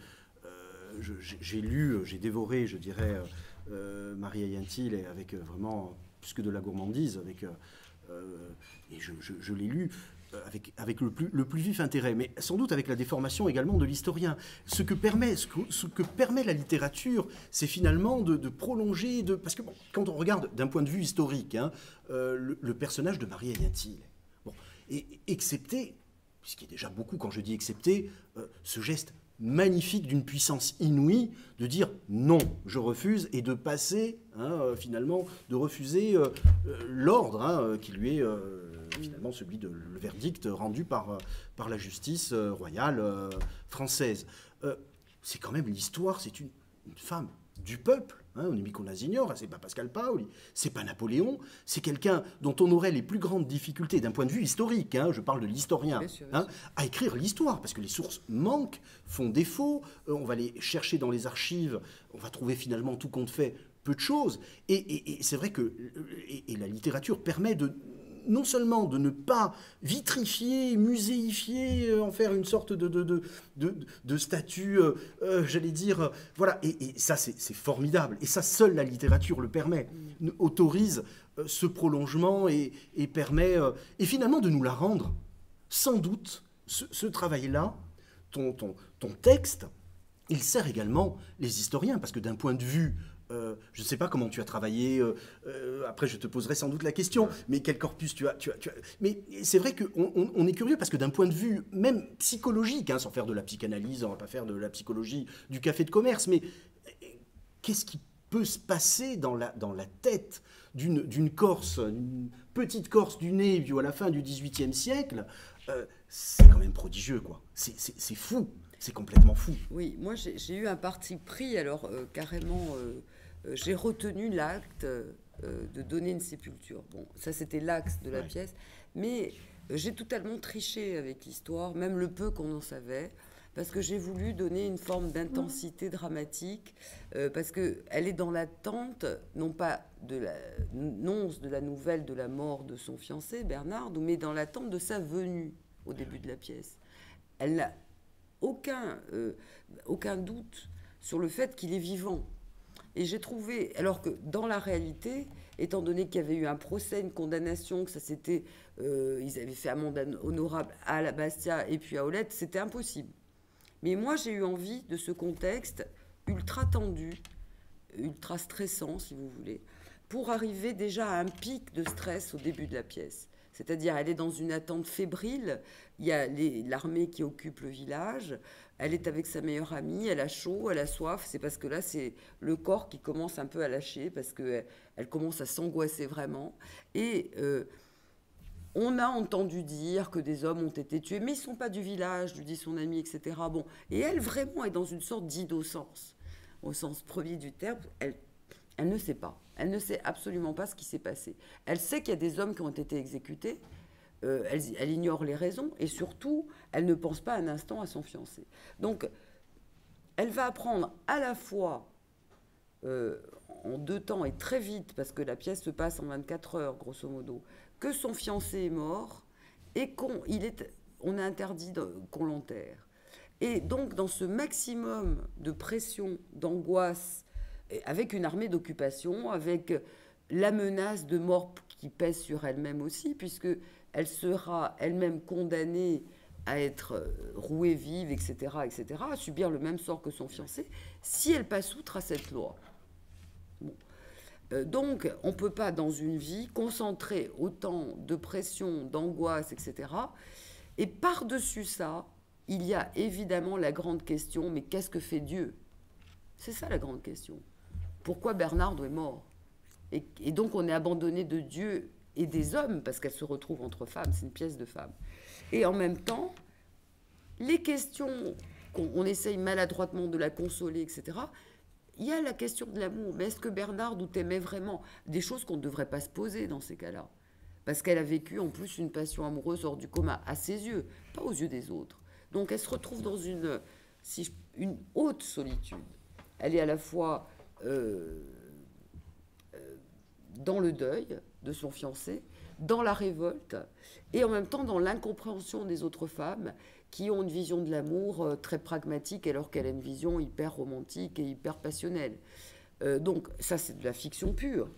je, j'ai lu, j'ai dévoré, je dirais, euh, Marie Ayentil, et avec euh, vraiment plus que de la gourmandise, avec, euh, et je, je, je l'ai lu avec, avec le, plus, le plus vif intérêt, mais sans doute avec la déformation également de l'historien. Ce que permet, ce que, ce que permet la littérature, c'est finalement de, de prolonger, de, parce que bon, quand on regarde d'un point de vue historique, hein, euh, le, le personnage de Marie Ayentil, bon, et excepté, ce qui est déjà beaucoup quand je dis excepté, euh, ce geste magnifique d'une puissance inouïe de dire non, je refuse, et de passer, hein, euh, finalement, de refuser euh, euh, l'ordre hein, qui lui est euh, finalement celui de le verdict rendu par, euh, par la justice euh, royale euh, française. Euh, c'est quand même l'histoire, c'est une, une femme du peuple. Hein, Nicolas Zignor, c'est pas Pascal Paoli, c'est pas Napoléon, c'est quelqu'un dont on aurait les plus grandes difficultés d'un point de vue historique, hein, je parle de l'historien, hein, à écrire l'histoire, parce que les sources manquent, font défaut, euh, on va les chercher dans les archives, on va trouver finalement tout compte fait peu de choses, et, et, et c'est vrai que et, et la littérature permet de non seulement de ne pas vitrifier, muséifier, euh, en faire une sorte de, de, de, de, de statue, euh, euh, j'allais dire, euh, voilà, et, et ça c'est, c'est formidable, et ça seule la littérature le permet, mmh. autorise euh, ce prolongement et, et permet, euh, et finalement de nous la rendre. Sans doute, ce, ce travail-là, ton, ton, ton texte, il sert également les historiens, parce que d'un point de vue Euh, je ne sais pas comment tu as travaillé, euh, euh, après je te poserai sans doute la question, mais quel corpus tu as, tu as, tu as... Mais c'est vrai qu'on on, on est curieux parce que d'un point de vue même psychologique, hein, sans faire de la psychanalyse, on ne va pas faire de la psychologie du café de commerce, mais qu'est-ce qui peut se passer dans la, dans la tête d'une, d'une Corse, une petite Corse du Nebbio à la fin du dix-huitième siècle, euh, c'est quand même prodigieux, quoi. C'est, c'est, c'est fou. C'est complètement fou. Oui, moi j'ai, j'ai eu un parti pris, alors euh, carrément, euh, euh, j'ai retenu l'acte euh, de donner une sépulture. Bon, ça c'était l'axe de la ouais. pièce, mais euh, j'ai totalement triché avec l'histoire, même le peu qu'on en savait, parce que j'ai voulu donner une forme d'intensité dramatique, euh, parce qu'elle est dans l'attente, non pas de la nonce de la nouvelle de la mort de son fiancé, Bernard, mais dans l'attente de sa venue au début de la pièce. Elle n'a Aucun, euh, aucun doute sur le fait qu'il est vivant. Et j'ai trouvé, alors que dans la réalité, étant donné qu'il y avait eu un procès, une condamnation, que ça s'était, euh, ils avaient fait amende honorable à la Bastia et puis à Olette, c'était impossible. Mais moi, j'ai eu envie de ce contexte ultra tendu, ultra stressant, si vous voulez, pour arriver déjà à un pic de stress au début de la pièce. C'est-à-dire, elle est dans une attente fébrile. Il y a les, l'armée qui occupe le village. Elle est avec sa meilleure amie. Elle a chaud, elle a soif. C'est parce que là, c'est le corps qui commence un peu à lâcher, parce qu'elle elle commence à s'angoisser vraiment. Et euh, on a entendu dire que des hommes ont été tués, mais ils ne sont pas du village, lui dit son ami, et cetera. Bon. Et elle, vraiment, est dans une sorte d'innocence. Au sens premier du terme, elle, elle ne sait pas. Elle ne sait absolument pas ce qui s'est passé. Elle sait qu'il y a des hommes qui ont été exécutés. Euh, elle, elle ignore les raisons. Et surtout, elle ne pense pas un instant à son fiancé. Donc, elle va apprendre à la fois, euh, en deux temps et très vite, parce que la pièce se passe en vingt-quatre heures, grosso modo, que son fiancé est mort et qu'on il est, on a interdit de, qu'on l'enterre. Et donc, dans ce maximum de pression, d'angoisse, avec une armée d'occupation, avec la menace de mort qui pèse sur elle-même aussi, puisqu'elle sera elle-même condamnée à être rouée vive, et cetera, et cetera, à subir le même sort que son fiancé, si elle passe outre à cette loi. Bon. Euh, donc, on ne peut pas, dans une vie, concentrer autant de pression, d'angoisse, et cetera. Et par-dessus ça, il y a évidemment la grande question, mais qu'est-ce que fait Dieu ? C'est ça la grande question. Pourquoi Bernardo est mort ? et, et donc on est abandonné de Dieu et des hommes, parce qu'elle se retrouve entre femmes, c'est une pièce de femmes. Et en même temps, les questions, qu'on on essaye maladroitement de la consoler, et cetera, il y a la question de l'amour. Mais est-ce que Bernarde t'aimait vraiment? Des choses qu'on ne devrait pas se poser dans ces cas-là. Parce qu'elle a vécu en plus une passion amoureuse hors du commun, à ses yeux, pas aux yeux des autres. Donc elle se retrouve dans une, si je, une haute solitude. Elle est à la fois euh, euh, dans le deuil de son fiancé, dans la révolte, et en même temps dans l'incompréhension des autres femmes qui ont une vision de l'amour euh, très pragmatique, alors qu'elle a une vision hyper romantique et hyper passionnelle. Euh, donc ça, c'est de la fiction pure.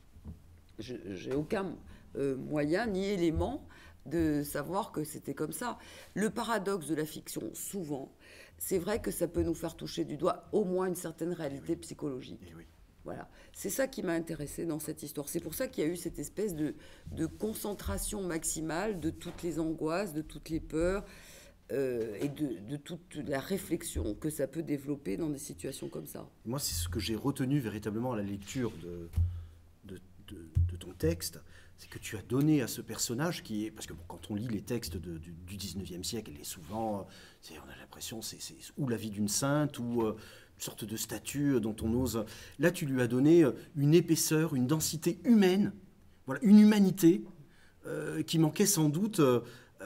Je, j'ai aucun euh, moyen ni élément de savoir que c'était comme ça. Le paradoxe de la fiction, souvent, c'est vrai que ça peut nous faire toucher du doigt au moins une certaine réalité oui. psychologique. Oui. Voilà. C'est ça qui m'a intéressée dans cette histoire. C'est pour ça qu'il y a eu cette espèce de, de concentration maximale de toutes les angoisses, de toutes les peurs euh, et de, de toute la réflexion que ça peut développer dans des situations comme ça. Moi, c'est ce que j'ai retenu véritablement à la lecture de, de, de, de ton texte, c'est que tu as donné à ce personnage qui est... Parce que bon, quand on lit les textes de, du, du dix-neuvième siècle, il est souvent... C'est, on a l'impression c'est, c'est ou la vie d'une sainte, ou euh, une sorte de statue dont on ose... Là, tu lui as donné une épaisseur, une densité humaine, voilà, une humanité euh, qui manquait sans doute euh,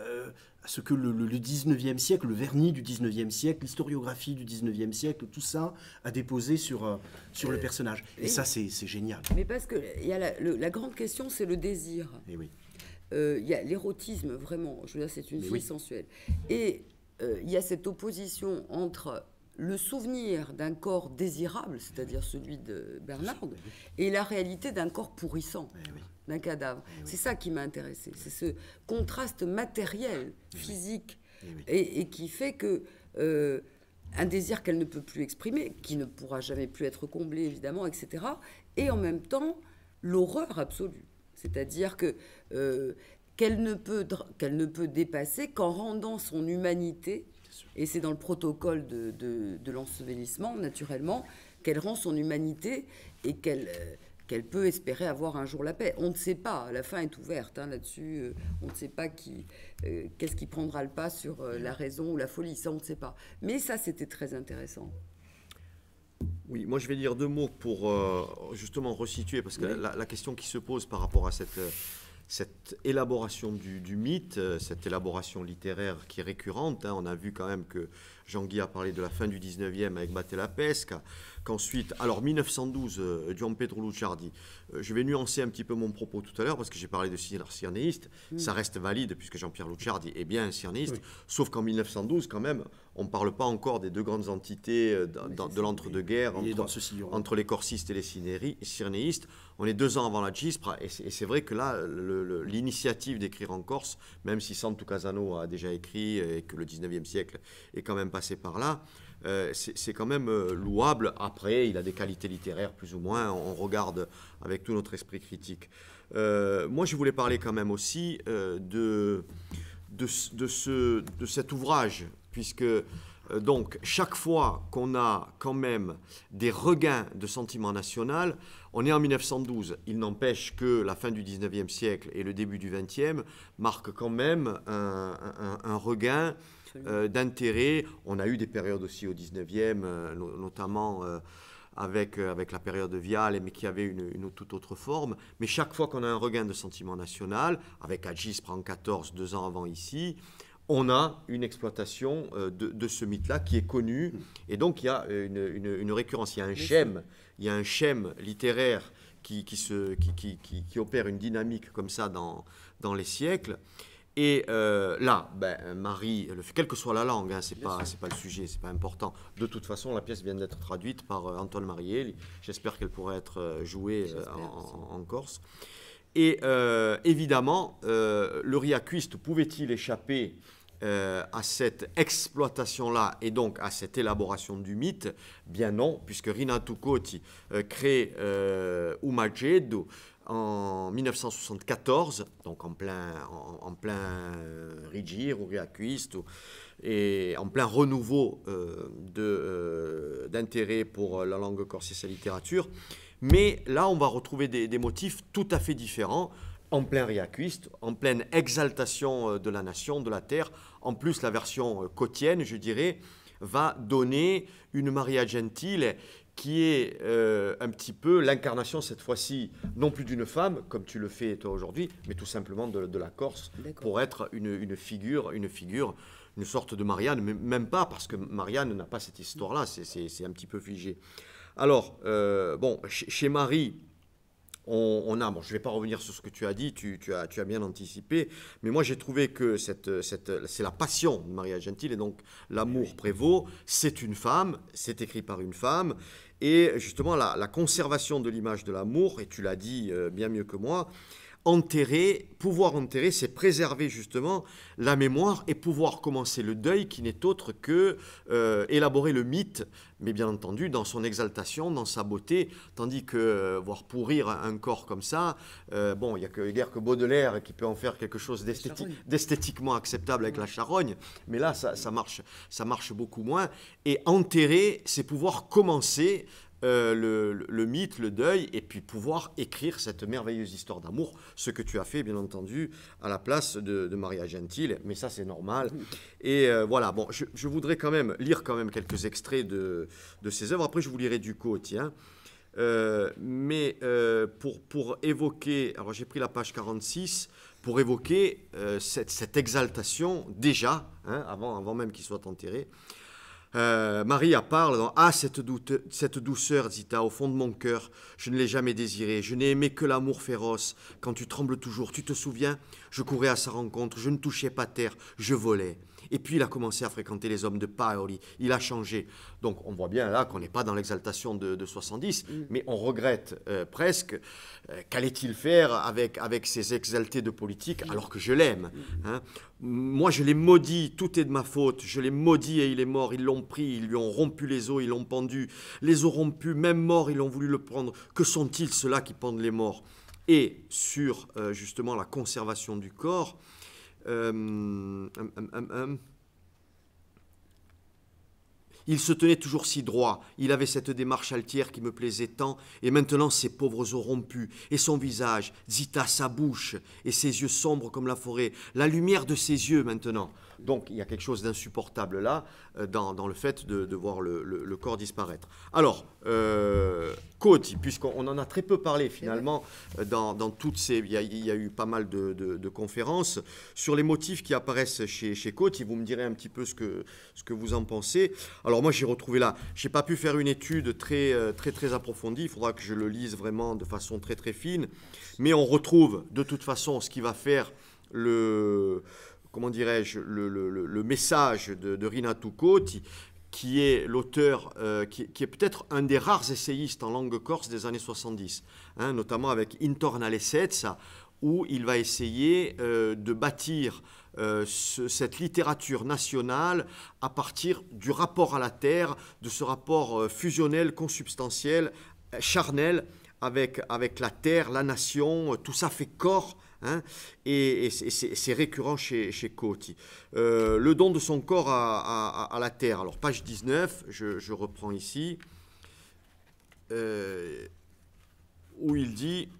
à ce que le, le, le dix-neuvième siècle, le vernis du dix-neuvième siècle, l'historiographie du dix-neuvième siècle, tout ça a déposé sur, euh, sur euh, le personnage. Et, et ça, c'est, c'est génial. Mais parce que y a la, le, la grande question, c'est le désir. Et oui. Euh, y a l'érotisme, vraiment. Je veux dire, c'est une fille oui. sensuelle. Et il euh, y a cette opposition entre le souvenir d'un corps désirable, c'est-à-dire celui de Bernarde, et la réalité d'un corps pourrissant. Oui. D'un cadavre. Oui. C'est ça qui m'a intéressée. C'est ce contraste matériel, physique, oui. Oui. Et, et qui fait que euh, un désir qu'elle ne peut plus exprimer, qui ne pourra jamais plus être comblé, évidemment, et cetera. Et en même temps, l'horreur absolue. C'est-à-dire que euh, qu'elle ne peut, qu'elle ne peut dépasser qu'en rendant son humanité, et c'est dans le protocole de, de, de l'ensevelissement, naturellement, qu'elle rend son humanité et qu'elle... Euh, qu'elle peut espérer avoir un jour la paix. On ne sait pas, la fin est ouverte hein, là-dessus, euh, on ne sait pas qui, euh, qu'est-ce qui prendra le pas sur euh, la raison ou la folie, ça on ne sait pas. Mais ça, c'était très intéressant. Oui, moi je vais dire deux mots pour euh, justement resituer, parce que oui. la, la question qui se pose par rapport à cette, cette élaboration du, du mythe, cette élaboration littéraire qui est récurrente, hein, on a vu quand même que Jean-Guy a parlé de la fin du dix-neuvième avec Batte la Pesca, qu'ensuite, alors mille neuf cent douze, euh, Gian Pietro Luciardi, euh, je vais nuancer un petit peu mon propos tout à l'heure parce que j'ai parlé de cyrénéiste, mmh. ça reste valide puisque Jean-Pierre Luciardi est bien un cyrénéiste, oui. sauf qu'en mille neuf cent douze quand même, on ne parle pas encore des deux grandes entités euh, oui, dans, de l'entre-deux-guerres entre, entre les corsistes et les cyrénéistes. On est deux ans avant la Gispre et c'est, et c'est vrai que là, le, le, l'initiative d'écrire en Corse, même si Santu Casano a déjà écrit et que le dix-neuvième siècle est quand même passé par là, Euh, c'est, c'est quand même euh, louable. Après, il a des qualités littéraires plus ou moins, on, on regarde avec tout notre esprit critique. Euh, moi, je voulais parler quand même aussi euh, de, de, de, ce, de cet ouvrage, puisque euh, donc, chaque fois qu'on a quand même des regains de sentiment national, on est en mille neuf cent douze, il n'empêche que la fin du dix-neuvième siècle et le début du vingtième marquent quand même un, un, un regain Euh, d'intérêt. On a eu des périodes aussi au dix-neuvième, euh, no- notamment euh, avec, euh, avec la période de Viale, mais qui avait une, une toute autre forme. Mais chaque fois qu'on a un regain de sentiment national, avec Agispre en quatorze, deux ans avant ici, on a une exploitation euh, de, de ce mythe-là qui est connu. Et donc, il y a une, une, une récurrence, il y a un schème, il y a un schème littéraire qui, qui, se, qui, qui, qui, qui opère une dynamique comme ça dans, dans les siècles. Et euh, là, ben, Marie, le fait, quelle que soit la langue, hein, c'est pas, c'est pas le sujet, c'est pas important. De toute façon, la pièce vient d'être traduite par euh, Antoine Marielli. J'espère qu'elle pourra être jouée euh, en, en, en Corse. Et euh, évidemment, euh, le riaquiste pouvait-il échapper euh, à cette exploitation-là et donc à cette élaboration du mythe? Bien non, puisque Rinato Cotti euh, crée euh, Umagedo en mille neuf cent soixante-quatorze, donc en plein, en, en plein rigir ou riaquiste, et en plein renouveau euh, de, euh, d'intérêt pour la langue corse et sa littérature. Mais là, on va retrouver des, des motifs tout à fait différents, en plein riaquiste, en pleine exaltation de la nation, de la terre. En plus, la version cottienne, je dirais, va donner une Maria Gentile qui est euh, un petit peu l'incarnation, cette fois-ci, non plus d'une femme, comme tu le fais toi aujourd'hui, mais tout simplement de, de la Corse, pour être une, une figure, une figure, une sorte de Marianne, mais même pas, parce que Marianne n'a pas cette histoire-là, c'est un petit peu figé. Alors, euh, bon, chez, chez Marie, on, on a, bon, je ne vais pas revenir sur ce que tu as dit, tu, tu, as, tu as bien anticipé, mais moi j'ai trouvé que cette, cette, c'est la passion de Maria Gentile, et donc l'amour prévaut, c'est une femme, c'est écrit par une femme, et justement la, la conservation de l'image de l'amour, et tu l'as dit euh, bien mieux que moi, enterrer, pouvoir enterrer, c'est préserver justement la mémoire et pouvoir commencer le deuil qui n'est autre que euh, élaborer le mythe, mais bien entendu dans son exaltation, dans sa beauté, tandis que euh, voir pourrir un corps comme ça, euh, bon, il n'y a que, guère que Baudelaire qui peut en faire quelque chose d'esthétiquement acceptable avec la charogne, mais là ça, ça, marche, ça marche beaucoup moins, et enterrer, c'est pouvoir commencer Euh, le, le mythe, le deuil, et puis pouvoir écrire cette merveilleuse histoire d'amour, ce que tu as fait, bien entendu, à la place de, de Maria Gentile, mais ça, c'est normal. Et euh, voilà, bon, je, je voudrais quand même lire quand même quelques extraits de, de ses œuvres. Après, je vous lirai Ducos, tiens. Euh, mais euh, pour, pour évoquer, alors j'ai pris la page quarante-six, pour évoquer euh, cette, cette exaltation, déjà, hein, avant, avant même qu'il soit enterré. Euh, Maria parle dans « Ah, cette, doute, cette douceur, Zita, au fond de mon cœur, je ne l'ai jamais désirée. Je n'ai aimé que l'amour féroce. Quand tu trembles toujours, tu te souviens? Je courais à sa rencontre, je ne touchais pas terre, je volais. Et puis il a commencé à fréquenter les hommes de Paoli. Il a changé. » Donc on voit bien là qu'on n'est pas dans l'exaltation de, de soixante-dix, mm. mais on regrette euh, presque euh, qu'allait-il faire avec, avec ces exaltés de politique alors que je l'aime. Hein. Moi je l'ai maudit, tout est de ma faute. Je l'ai maudit et il est mort. Ils l'ont pris, ils lui ont rompu les os, ils l'ont pendu. Les os rompus, même morts, ils ont voulu le prendre. Que sont-ils ceux-là qui pendent les morts? Et sur euh, justement la conservation du corps, Euh, hum, hum, hum, hum. Il se tenait toujours si droit, il avait cette démarche altière qui me plaisait tant, et maintenant ses pauvres os rompus, et son visage, Zita, sa bouche, et ses yeux sombres comme la forêt, la lumière de ses yeux maintenant. Donc il y a quelque chose d'insupportable là, euh, dans, dans le fait de, de voir le, le, le corps disparaître. Alors, euh, Coti, puisqu'on en a très peu parlé finalement, dans, dans toutes ces... Il y, a, il y a eu pas mal de, de, de conférences sur les motifs qui apparaissent chez, chez Coti. Vous me direz un petit peu ce que, ce que vous en pensez. Alors moi j'ai retrouvé là, je n'ai pas pu faire une étude très, très, très approfondie, il faudra que je le lise vraiment de façon très très fine, mais on retrouve de toute façon ce qui va faire le... comment dirais-je, le, le, le message de, de Rinatu Coti, qui est l'auteur, euh, qui, qui est peut-être un des rares essayistes en langue corse des années soixante-dix, hein, notamment avec Intorno alle Sezza, où il va essayer euh, de bâtir euh, ce, cette littérature nationale à partir du rapport à la terre, de ce rapport euh, fusionnel, consubstantiel, charnel, avec, avec la terre, la nation, tout ça fait corps. Hein, et, et c'est récurrent chez, chez Coti. Euh, le don de son corps à, à, à la terre. Alors, page dix-neuf, je, je reprends ici, euh, où il dit...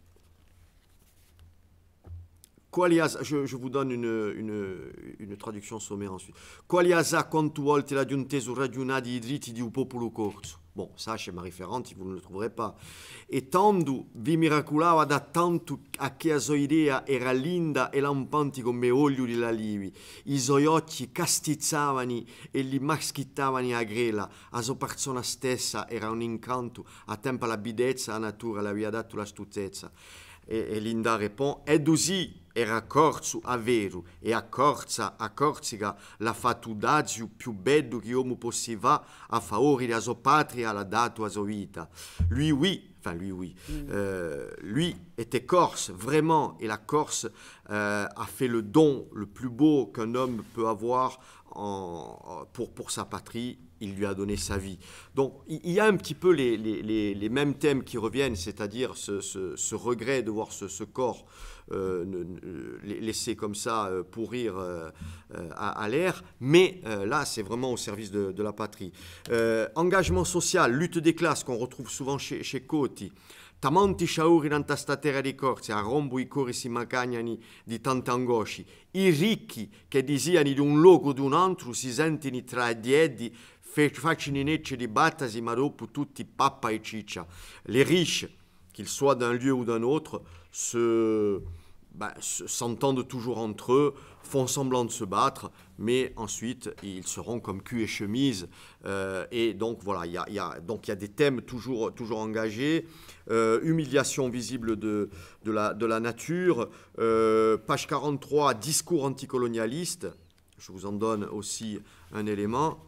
Qualiasa, je, je vous donne une, une, une traduction sommaire ensuite. Qualiasa quanto volte la giuntesu ragionati i diritti di un popolo corso. Bon, ça, chez Marie Ferranti, vous ne le trouverez pas. E tanto vi miracolava da tanto a che a sua idea era linda e lampanti come olio di lalivi. I suoi occhi castizzavano e li maschittavano a grela. A sua persona stessa era un incanto, a tempo la bidezza, a natura le aveva dato la stuzezza. E, e Linda répond, ed così era corso a vero, e a corsa, a Corsica, la fatudazio più bello che uomo possiva a favore della sua patria l'ha dato a sua vita. Lui, oui, enfin lui, oui, mm. euh, lui était corse, vraiment, et la Corse euh, a fait le don le plus beau qu'un homme peut avoir en, pour, pour sa patrie. Il lui a donné sa vie. Donc, il y a un petit peu les, les, les, les mêmes thèmes qui reviennent, c'est-à-dire ce, ce, ce regret de voir ce, ce corps euh, ne, ne, laissé comme ça euh, pourrir euh, à, à l'air, mais euh, là, c'est vraiment au service de, de la patrie. Euh, engagement social, lutte des classes qu'on retrouve souvent chez, chez Coti. Tamonti sciauri in sta terra di corsi, a rombo i cori si macagnani di tante angosci. I ricchi che disiani di un luogo o di un altro si sentono tra di eddi, facciano in ecce di battasi, ma dopo tutti pappa e ciccia. Les riches, qu'ils soient d'un lieu ou d'un autre, se... Ben, s'entendent toujours entre eux, font semblant de se battre, mais ensuite ils seront comme cul et chemise. Euh, et donc voilà, il y a, y a, donc, y a des thèmes toujours, toujours engagés. Euh, humiliation visible de, de, la, de la nature. Euh, page quarante-trois, discours anticolonialiste. Je vous en donne aussi un élément.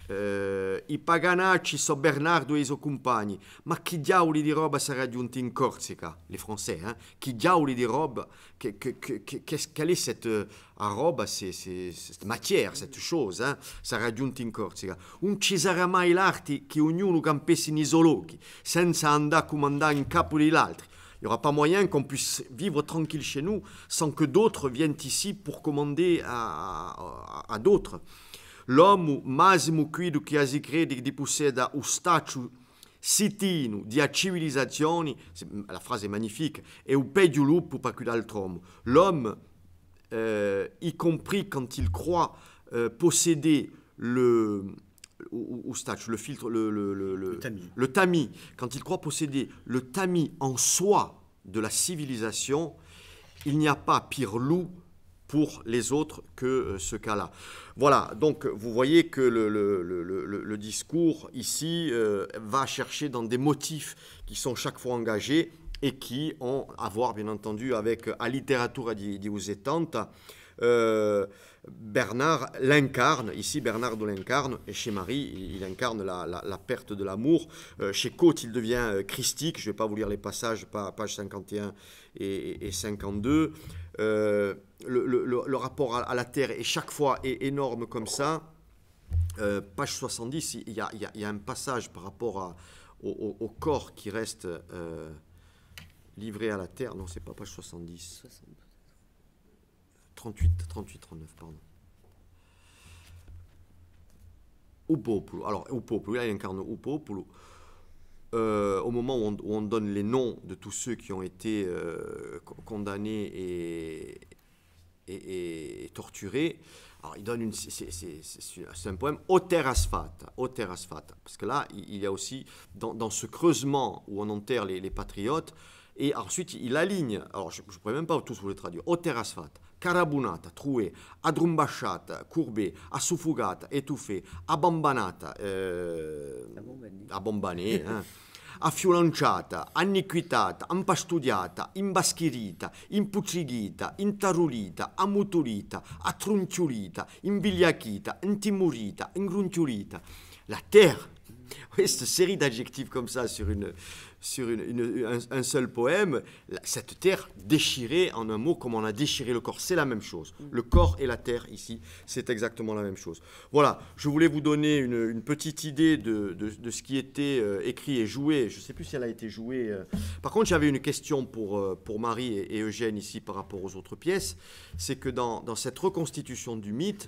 Eh, I paganacci so Bernardo e i suoi compagni, ma chi diavoli di roba si è raggiunti in Corsica, les Français, hein? Chi diavoli di roba, que, que, que, que, quelle est cette uh, roba, c'est, c'est, cette matière, cette chose, hein? Si è raggiunti in Corsica. Non ci sarà mai l'arte che ognuno campesse in isolochi, senza andare a comandare in capo degli altri. Il n'y aura pas moyen qu'on puisse vivre tranquille chez nous sans que d'autres viennent ici pour commander à, à, à d'autres. L'uomo masimo quido che si crede di posseda un staccio sitino di civilizzazioni, la phrase est magnifique, et un peggio lupo per cui d'altro. L'homme, euh, y compris quand il croit euh, posséder le, ou, ou staccio, le filtre, le, le, le, le, le, tamis. le tamis, quand il croit posséder le tamis en soi de la civilisation, il n'y a pas pire loup pour les autres que euh, ce cas-là. Voilà, donc vous voyez que le, le, le, le, le discours ici euh, va chercher dans des motifs qui sont chaque fois engagés et qui ont à voir bien entendu avec la littérature di, di Usetanta. Euh, Bernard l'incarne, ici Bernardo l'incarne, et chez Marie, il, il incarne la, la, la perte de l'amour. Euh, chez Côte, il devient euh, christique, je ne vais pas vous lire les passages, pages cinquante et un et, et cinquante-deux. Euh, le, le, le rapport à, à la terre est chaque fois est énorme comme ça. Euh, page soixante-dix, il y, a, il, y a, il y a un passage par rapport à, au, au corps qui reste euh, livré à la terre. Non, c'est pas page soixante-dix. trente-huit, trente-huit, trente-neuf, pardon. Au popolo. Alors, au popolo, là, il incarne au popolo. Euh, au moment où on, où on donne les noms de tous ceux qui ont été euh, condamnés et, et, et torturés, alors il donne une, c'est, c'est, c'est, c'est un poème au terrasfata, au terrasfata, parce que là il y a aussi dans, dans ce creusement où on enterre les, les patriotes, et ensuite il aligne, alors je ne pourrais même pas tous vous les traduire, au terrasfata, carabunata, trouée, adrumbasciata, courbée, assufugata, étouffée, abbambanata, euh, abombanée, hein, affioranciata, anniquitata, impastudiata, imbaschirita, impuzzighita, intarulita, ammutolita, attrunciulita, invigliachita, intimurita, ingrunciulita. La terre, oui, cette série d'adjectifs comme ça sur, une, sur une, une, un, un seul poème, cette terre déchirée en un mot comme on a déchiré le corps, c'est la même chose. Le corps et la terre ici, c'est exactement la même chose. Voilà, je voulais vous donner une, une petite idée de, de, de ce qui était euh, écrit et joué. Je ne sais plus si elle a été jouée. Euh. Par contre, j'avais une question pour, euh, pour Marie et, et Eugène ici par rapport aux autres pièces. C'est que dans, dans cette reconstitution du mythe,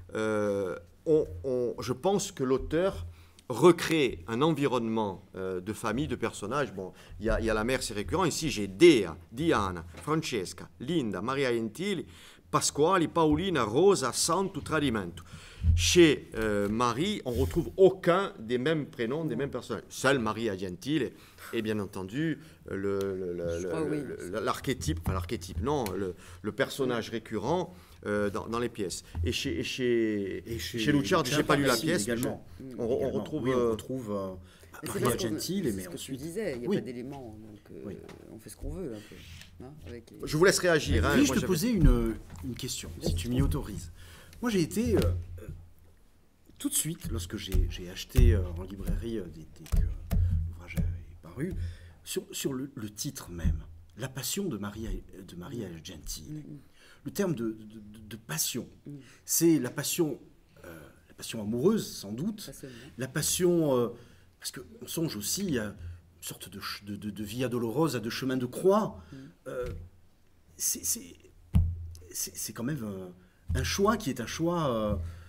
euh, on, on, je pense que l'auteur recréer un environnement euh, de famille, de personnages. Bon, il y, y a la mère, c'est récurrent. Ici, j'ai Dea, Diana, Francesca, Linda, Maria Gentili, Pasquale, Paolina, Rosa, Santo, Tradimento. Chez euh, Marie, on retrouve aucun des mêmes prénoms, des mêmes personnages. Seule Maria Gentile et bien entendu le, le, le, le, le, l'archétype, enfin l'archétype, non, le, le personnage récurrent euh, dans, dans les pièces. Et chez, et chez, et chez, chez Luciardi, je n'ai pas lu la pièce, également. On, on, également. retrouve... Oui, on retrouve euh, Maria Gentile, mais c'est ce que ensuite... tu disais, il n'y a oui. pas d'éléments, donc euh, oui. on fait ce qu'on veut un peu. Hein, avec les... Je vous laisse réagir. Hein, Puis-je moi, te poser une, une question, si tu m'y autorises? Moi, j'ai été... Euh, tout de suite, lorsque j'ai, j'ai acheté euh, en librairie euh, dès, dès que l'ouvrage est paru, sur, sur le, le titre même, La Passion de Maria, de Maria Gentile. Mm-hmm. Le terme de, de, de, de passion, mm-hmm. c'est la passion, euh, la passion amoureuse, sans doute, la passion... Euh, parce qu'on songe aussi à une sorte de, de, de, de via dolorosa, de chemin de croix. Mm-hmm. Euh, c'est, c'est, c'est, c'est quand même un, un choix qui est un choix... Euh,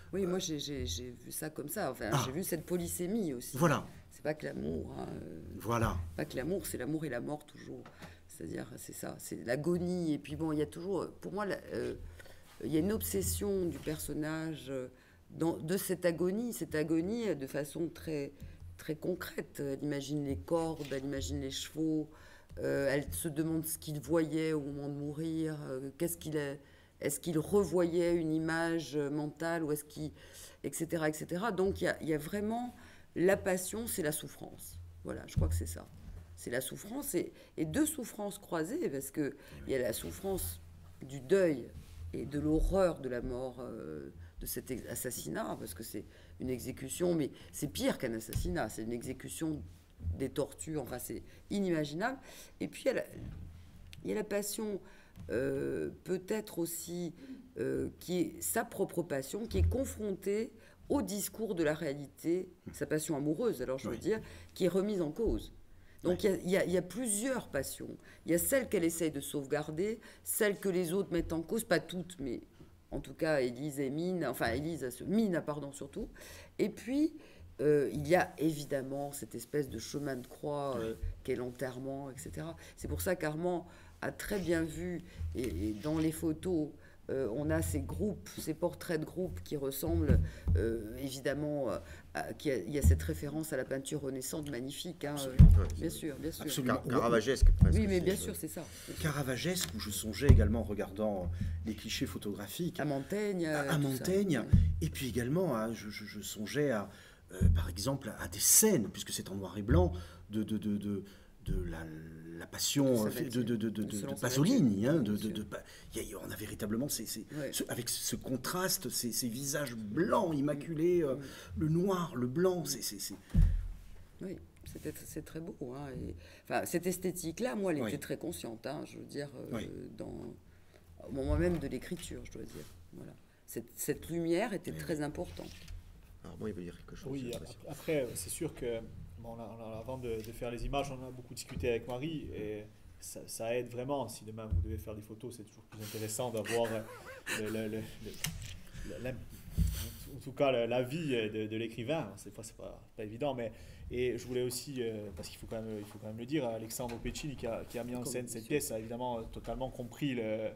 Oui, moi j'ai vu ça comme ça. Enfin, Ah. j'ai vu cette polysémie aussi. Voilà. C'est pas que l'amour. Hein, euh, Voilà. Pas que l'amour, c'est l'amour et la mort toujours. C'est-à-dire, c'est ça, c'est l'agonie. Et puis bon, il y a toujours, pour moi, la, euh, il y a une obsession du personnage euh, dans, de cette agonie, cette agonie euh, de façon très, très concrète. Elle imagine les cordes, elle imagine les chevaux, euh, elle se demande ce qu'il voyait au moment de mourir, euh, qu'est-ce qu'il est, est-ce qu'il revoyait une image euh, mentale ou est-ce qu'il, et cetera, et cetera. Donc il y a, il y a vraiment la passion, c'est la souffrance. Voilà, je crois que c'est ça. C'est la souffrance et, et deux souffrances croisées, parce qu'il y a la souffrance du deuil et de l'horreur de la mort euh, de cet assassinat, parce que c'est une exécution, mais c'est pire qu'un assassinat, c'est une exécution des tortures, enfin c'est inimaginable. Et puis il y a la, il y a la passion, euh, peut-être aussi, euh, qui est sa propre passion, qui est confrontée au discours de la réalité, sa passion amoureuse, alors je veux Oui. dire, qui est remise en cause. Donc il y, y, y a plusieurs passions. Il y a celle qu'elle essaye de sauvegarder, celle que les autres mettent en cause, pas toutes, mais en tout cas Élise et Mine, enfin Élise, Mine, pardon, surtout. Et puis euh, il y a évidemment cette espèce de chemin de croix euh, qu'est l'enterrement, et cetera. C'est pour ça qu'Armand a très bien vu, et, et dans les photos, Euh, on a ces groupes, ces portraits de groupes qui ressemblent euh, évidemment, euh, à, qui a, il y a cette référence à la peinture renaissante magnifique, hein, euh, Ouais. bien sûr, bien sûr. Absolument. Car- Caravagesque presque. Oui, mais c'est- bien sûr, c'est ça. Caravagesque, où je songeais également en regardant les clichés photographiques. À Montaigne. à, euh, à tout Montaigne, ça. Ouais. et puis également, hein, je, je- je songeais à, euh, par exemple, à des scènes, puisque c'est en noir et blanc, de, de, de, de, de la, la passion De euh, Sabatier. de, de, de, de, de- Selon de Pasolini. Sabatier, Hein, oui, de, bien de, sûr. de- il y a- on a véritablement ces, ces- Ouais. ce- avec ce contraste, ces, ces visages blancs, immaculés, euh, le noir, le blanc, c'est... c'est- c'est- Oui, c'était- c'est très beau. Hein, et, enfin, cette esthétique-là, moi, elle Oui. était très consciente, hein, je veux dire, euh, Oui. dans, au moment même de l'écriture, je dois dire. Voilà. Cette, cette lumière était très importante. Alors moi, il veut dire quelque chose. Oui, j'ai ap- l'impression. après, c'est sûr que, bon, on a- on a- avant de, de faire les images, on a beaucoup discuté avec Marie, et ça, ça aide vraiment. Si demain vous devez faire des photos, c'est toujours plus intéressant d'avoir euh, le, le- le- le- l'im- en tout cas la, la vie de, de l'écrivain. Cette fois, c'est pas, pas évident, mais et je voulais aussi, euh, parce qu'il faut quand même, il faut quand même le dire, Alexandre Peccini qui a, qui a mis en scène cette pièce a évidemment totalement compris le,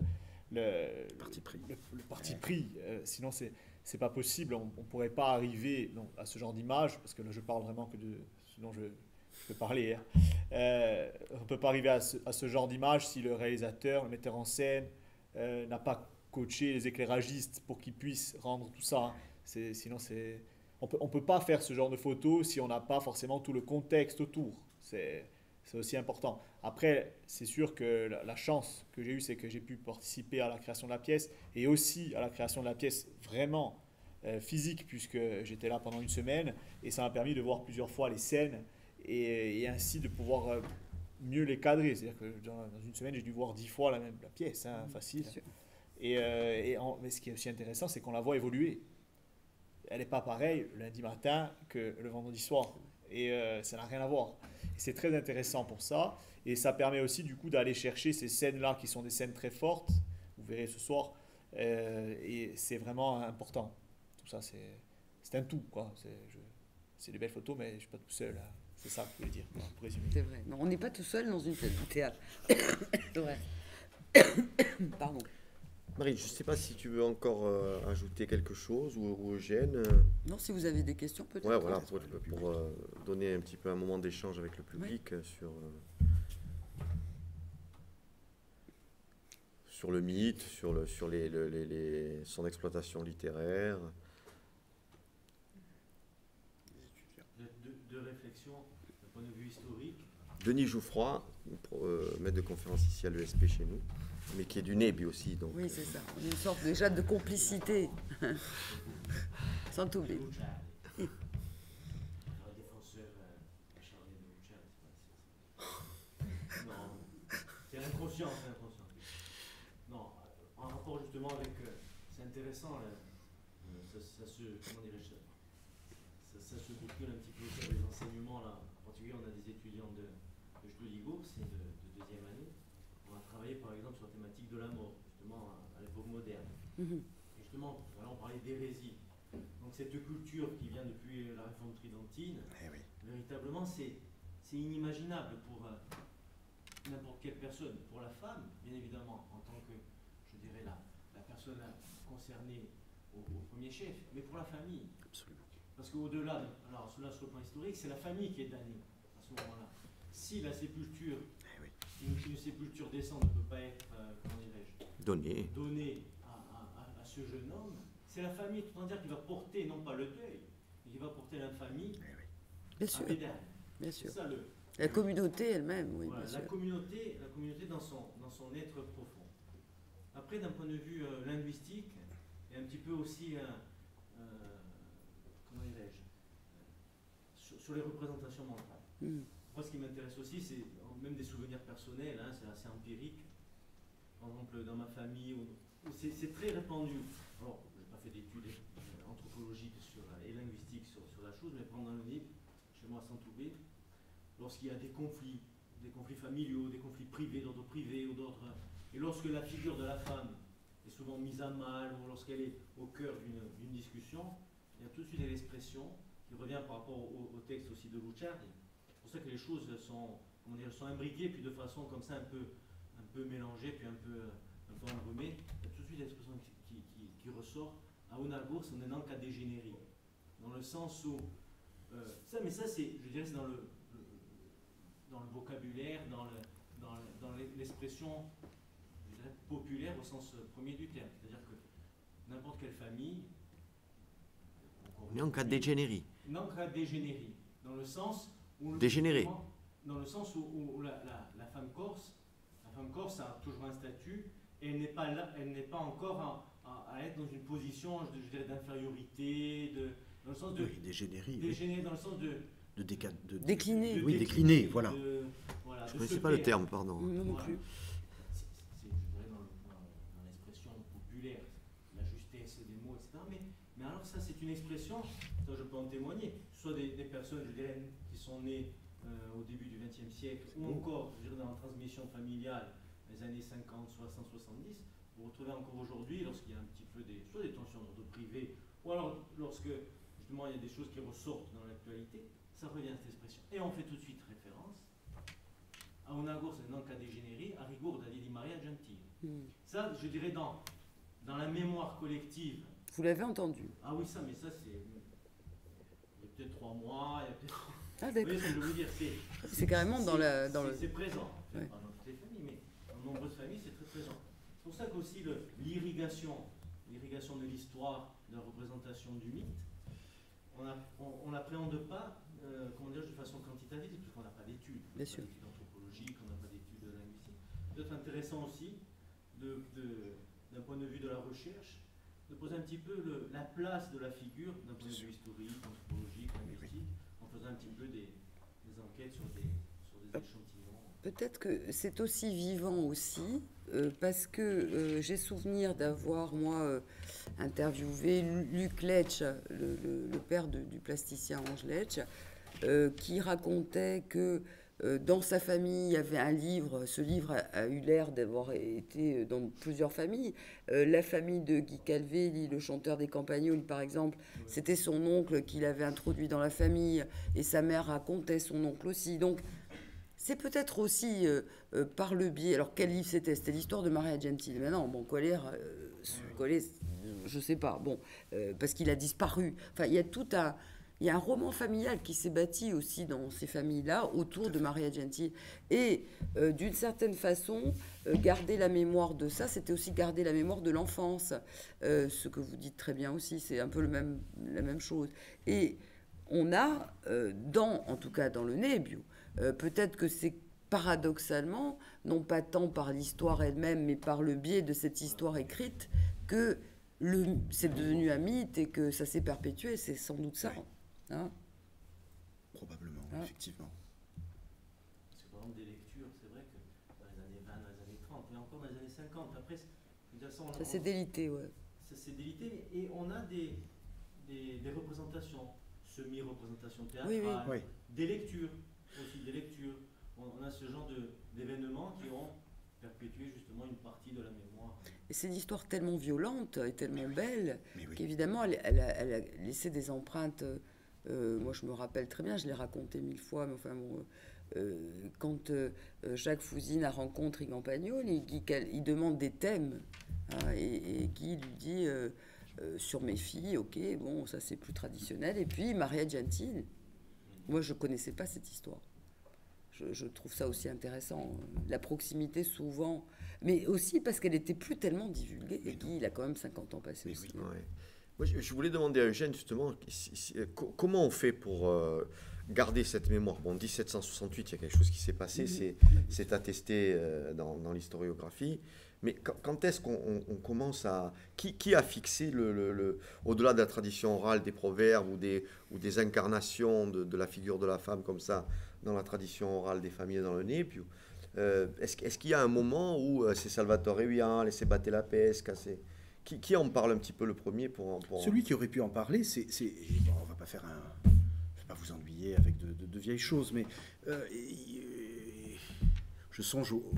le, Parti pris. le, le parti pris. Euh, sinon, c'est c'est pas possible. On ne pourrait pas arriver donc, à ce genre d'image, parce que là, je parle vraiment que de ce dont je, je peux parler. Hein. Euh, on ne peut pas arriver à ce, à ce genre d'image si le réalisateur, le metteur en scène, euh, n'a pas coaché les éclairagistes pour qu'ils puissent rendre tout ça. Hein. C'est, sinon, c'est, on peut, ne peut pas faire ce genre de photos si on n'a pas forcément tout le contexte autour. C'est, c'est aussi important. Après, c'est sûr que la, la chance que j'ai eue, c'est que j'ai pu participer à la création de la pièce et aussi à la création de la pièce vraiment euh, physique, puisque j'étais là pendant une semaine et ça m'a permis de voir plusieurs fois les scènes et, et ainsi de pouvoir euh, mieux les cadrer. C'est-à-dire que dans, dans une semaine, j'ai dû voir dix fois la même la pièce, hein, facile. Bien sûr. Et, euh, et en- mais ce qui est aussi intéressant, c'est qu'on la voit évoluer. Elle n'est pas pareille le lundi matin que le vendredi soir. Et euh, ça n'a rien à voir. Et c'est très intéressant pour ça. Et ça permet aussi du coup d'aller chercher ces scènes-là qui sont des scènes très fortes. Vous verrez ce soir. Euh, et c'est vraiment important. Tout ça, c'est, c'est un tout, quoi. C'est, je- c'est des belles photos, mais je ne suis pas tout seul. Hein. C'est ça que je voulais dire, voilà, pour résumer. C'est vrai. Non, on n'est pas tout seul dans une pièce de théâtre. C'est vrai. Pardon. Marie, je ne sais pas si tu veux encore euh, ajouter quelque chose ou, ou Eugène. euh, Non, si vous avez des questions, peut-être. Ouais, voilà, pour, pour, euh, donner un petit peu un moment d'échange avec le public euh, sur, euh, sur le mythe, sur, le, sur les, le- les- les- son exploitation littéraire. Deux, deux réflexions d'un point de vue historique. Denis Jouffroy, pro- euh, maître de conférence ici à l'E S P chez nous, mais qui est du N E B I aussi. Donc, Oui, c'est ça. On a une sorte déjà de complicité. Sans t'oublier. Un défenseur euh, acharné de Luciano, c'est pas- c'est- Non, c'est inconscient, c'est inconscient. Non, en rapport justement avec. euh, c'est intéressant, là, euh, ça, ça se. Comment dirais-je ça, ça se bouscule un petit peu sur les enseignements, là. En particulier, on a des étudiants de, de Stoudigo, c'est de, de deuxième année. On a travaillé par exemple sur la thématique de la mort, justement à, à l'époque moderne. Mhm. Et justement, voilà, on parlait d'hérésie. Donc cette culture qui vient depuis la réforme tridentine, Eh oui. véritablement, c'est inimaginable pour euh, n'importe quelle personne. Pour la femme, bien évidemment, en tant que, je dirais, la, la personne concernée au, au premier chef, mais pour la famille. Absolument. Parce qu'au-delà, alors cela sur le plan historique, c'est la famille qui est damnée à ce moment-là. Si la sépulture, Eh oui. une, une sépulture décente ne peut pas être, euh, comment dirais-je, Donné. donnée à, à, à ce jeune homme, c'est la famille tout entière qui va porter, non pas le deuil, mais qui va porter l'infamie Eh oui. Bien à sûr, Pédale. bien C'est sûr. ça le. La communauté elle-même, oui, Voilà, bien la sûr. communauté, la communauté dans son, dans son être profond. Après, d'un point de vue euh, linguistique, et un petit peu aussi, euh, euh, comment dirais-je, euh, sur, sur les représentations mentales. Mm. Moi, ce qui m'intéresse aussi, c'est même des souvenirs personnels, hein, c'est assez empirique. Par exemple, dans ma famille, c'est très répandu. Alors, je n'ai pas fait d'études euh, anthropologiques sur, euh, et linguistiques sur, sur la chose, mais pendant le livre, chez moi à Saint-Toubé, lorsqu'il y a des conflits, des conflits familiaux, des conflits privés, d'ordre privé ou d'ordre... Et lorsque la figure de la femme est souvent mise à mal, ou lorsqu'elle est au cœur d'une discussion, il y a tout de suite l'expression qui revient par rapport au, au texte aussi de Luciardi. C'est pour ça que les choses sont, comment dire, sont imbriquées, puis de façon comme ça un peu, un peu mélangée, puis un peu, un peu embrumée. Il y a tout de suite l'expression qui, qui, qui ressort. À Onagos, on est dans cas dégénéré. Dans le sens où... Euh, ça, mais ça, c'est, je dirais, c'est dans le... dans le vocabulaire, dans le, dans le, dans l'expression populaire au sens premier du terme. C'est-à-dire que n'importe quelle famille... On est en cas de dégénérie. Non, cas dégénérie. Dans le sens où... Dégénéré. Dans le sens où, où la, la, la femme corse, la femme corse a toujours un statut, et elle n'est pas là, elle n'est pas encore à, à, à être dans une position, je, je dirais, d'infériorité, de, dans le sens de... Oui, dégénérer. Dégénérer, oui. Dans le sens de... De, déca, de Décliner. De, oui, décliner, voilà. De, voilà. Je ne connaissais pas le terme, pardon. Non, non Voilà. plus. C'est, je dirais, dans, dans, dans l'expression populaire, la justesse des mots, et cetera. Mais, mais alors ça, c'est une expression, ça je peux en témoigner, soit des, des personnes, je dirais, qui sont nées euh, au début du vingtième siècle, ou encore, je dirais, dans la transmission familiale, les années cinquante, soixante, soixante-dix, vous retrouvez encore aujourd'hui, lorsqu'il y a un petit peu des, soit des tensions d'ordre privé, ou alors lorsque, justement, il y a des choses qui ressortent dans l'actualité, ça revient à cette expression. Et on fait tout de suite référence à Onagos, non cas dégénéré, à Rigord, di Maria Gentile. Mm. Ça, je dirais, dans, dans la mémoire collective. Vous l'avez entendu. Ah oui, ça, mais ça, c'est... Il y a peut-être trois mois, il y a peut-être... Ah, Vous d'accord. voyez ce que je veux dire, c'est... C'est carrément dans la- dans le- C'est présent, Ouais. pas dans toutes les familles, mais dans nombreuses familles, c'est très présent. C'est pour ça qu'aussi le- l'irrigation, l'irrigation de l'histoire, de la représentation du mythe, on n'appréhende pas, euh, comment dire, de façon quantitative, parce qu'on n'a pas d'études. On n'a Bien pas sûr. d'études anthropologiques, on n'a pas d'études linguistiques. Peut-être intéressant aussi, de, de, d'un point de vue de la recherche, de poser un petit peu le, la place de la figure, d'un point de vue historique, anthropologique, linguistique, en faisant un petit peu des, des enquêtes sur des, sur des échantillons. Peut-être que c'est aussi vivant aussi, euh, parce que euh, j'ai souvenir d'avoir, moi, euh, interviewé Luc Letch, le, le- le père de- du plasticien Ange Letch, euh, qui racontait que euh, dans sa famille, il y avait un livre, ce livre a, a eu l'air d'avoir été dans plusieurs familles. Euh, la famille de Guy Calvelli, le chanteur des Campagnols, par exemple, c'était son oncle qui l'avait introduit dans la famille, et sa mère racontait son oncle aussi. Donc, c'est peut-être aussi euh, euh, par le biais. Alors, quel livre c'était? C'était l'histoire de Maria Gentile. Mais non, bon, Collier, euh, Collier, je sais pas. Bon, euh, parce qu'il a disparu. Enfin, il y a tout un. Il y a un roman familial qui s'est bâti aussi dans ces familles-là autour de Maria Gentile. Et euh, d'une certaine façon, euh, garder la mémoire de ça, c'était aussi garder la mémoire de l'enfance. Euh, ce que vous dites très bien aussi, c'est un peu le même, la même chose. Et on a, euh, dans, en tout cas dans le Nebbio, euh, peut-être que c'est paradoxalement, non pas tant par l'histoire elle-même, mais par le biais de cette histoire écrite, que le, c'est devenu un mythe et que ça s'est perpétué. C'est sans doute ça. Hein? Probablement, Ah. effectivement. Parce que par exemple, des lectures, c'est vrai que dans les années vingt, dans les années trente, mais encore dans les années cinquante, après, de toute façon, on- Ça s'est délité, ouais. ça s'est délité, et on a des, des, des représentations, semi-représentations théâtrales, Oui, oui. Oui. des lectures, aussi des lectures. On, on a ce genre de- d'événements qui ont perpétuer justement une partie de la mémoire. Et c'est une histoire tellement violente et tellement oui. belle Mais oui. qu'évidemment, elle, elle, a, elle a laissé des empreintes. Euh, moi, je me rappelle très bien, je l'ai raconté mille fois, mais enfin bon. Euh, quand euh, Jacques Fouzine rencontre Ygan Pagnol, il, il, il demande des thèmes, hein, et, et Guy lui dit euh, euh, sur mes filles, ok, bon, ça c'est plus traditionnel. Et puis Maria Gentile, moi je connaissais pas cette histoire. Je, je trouve ça aussi intéressant, la proximité souvent, mais aussi parce qu'elle était plus tellement divulguée. Et Guy, il a quand même cinquante ans passé Mais aussi. oui. Ouais. Moi, je, je voulais demander à Eugène justement si, si, co- comment on fait pour euh, garder cette mémoire. Bon, dix-sept cent soixante-huit, il y a quelque chose qui s'est passé, c'est, c'est attesté euh, dans, dans l'historiographie. Mais quand, quand est-ce qu'on on, on commence à... Qui, qui a fixé, le, le, le, au-delà de la tradition orale, des proverbes ou des, ou des incarnations de, de la figure de la femme comme ça, dans la tradition orale des familles dans le Népio, euh, est-ce, est-ce qu'il y a un moment où euh, c'est Salvatore Evian, laisser battre la pesca, c'est... Qui, qui en parle un petit peu le premier pour, pour... Celui qui aurait pu en parler, c'est... c'est bon, on va pas faire un... Je vais pas vous ennuyer avec de, de, de vieilles choses, mais euh, et, et, je songe au,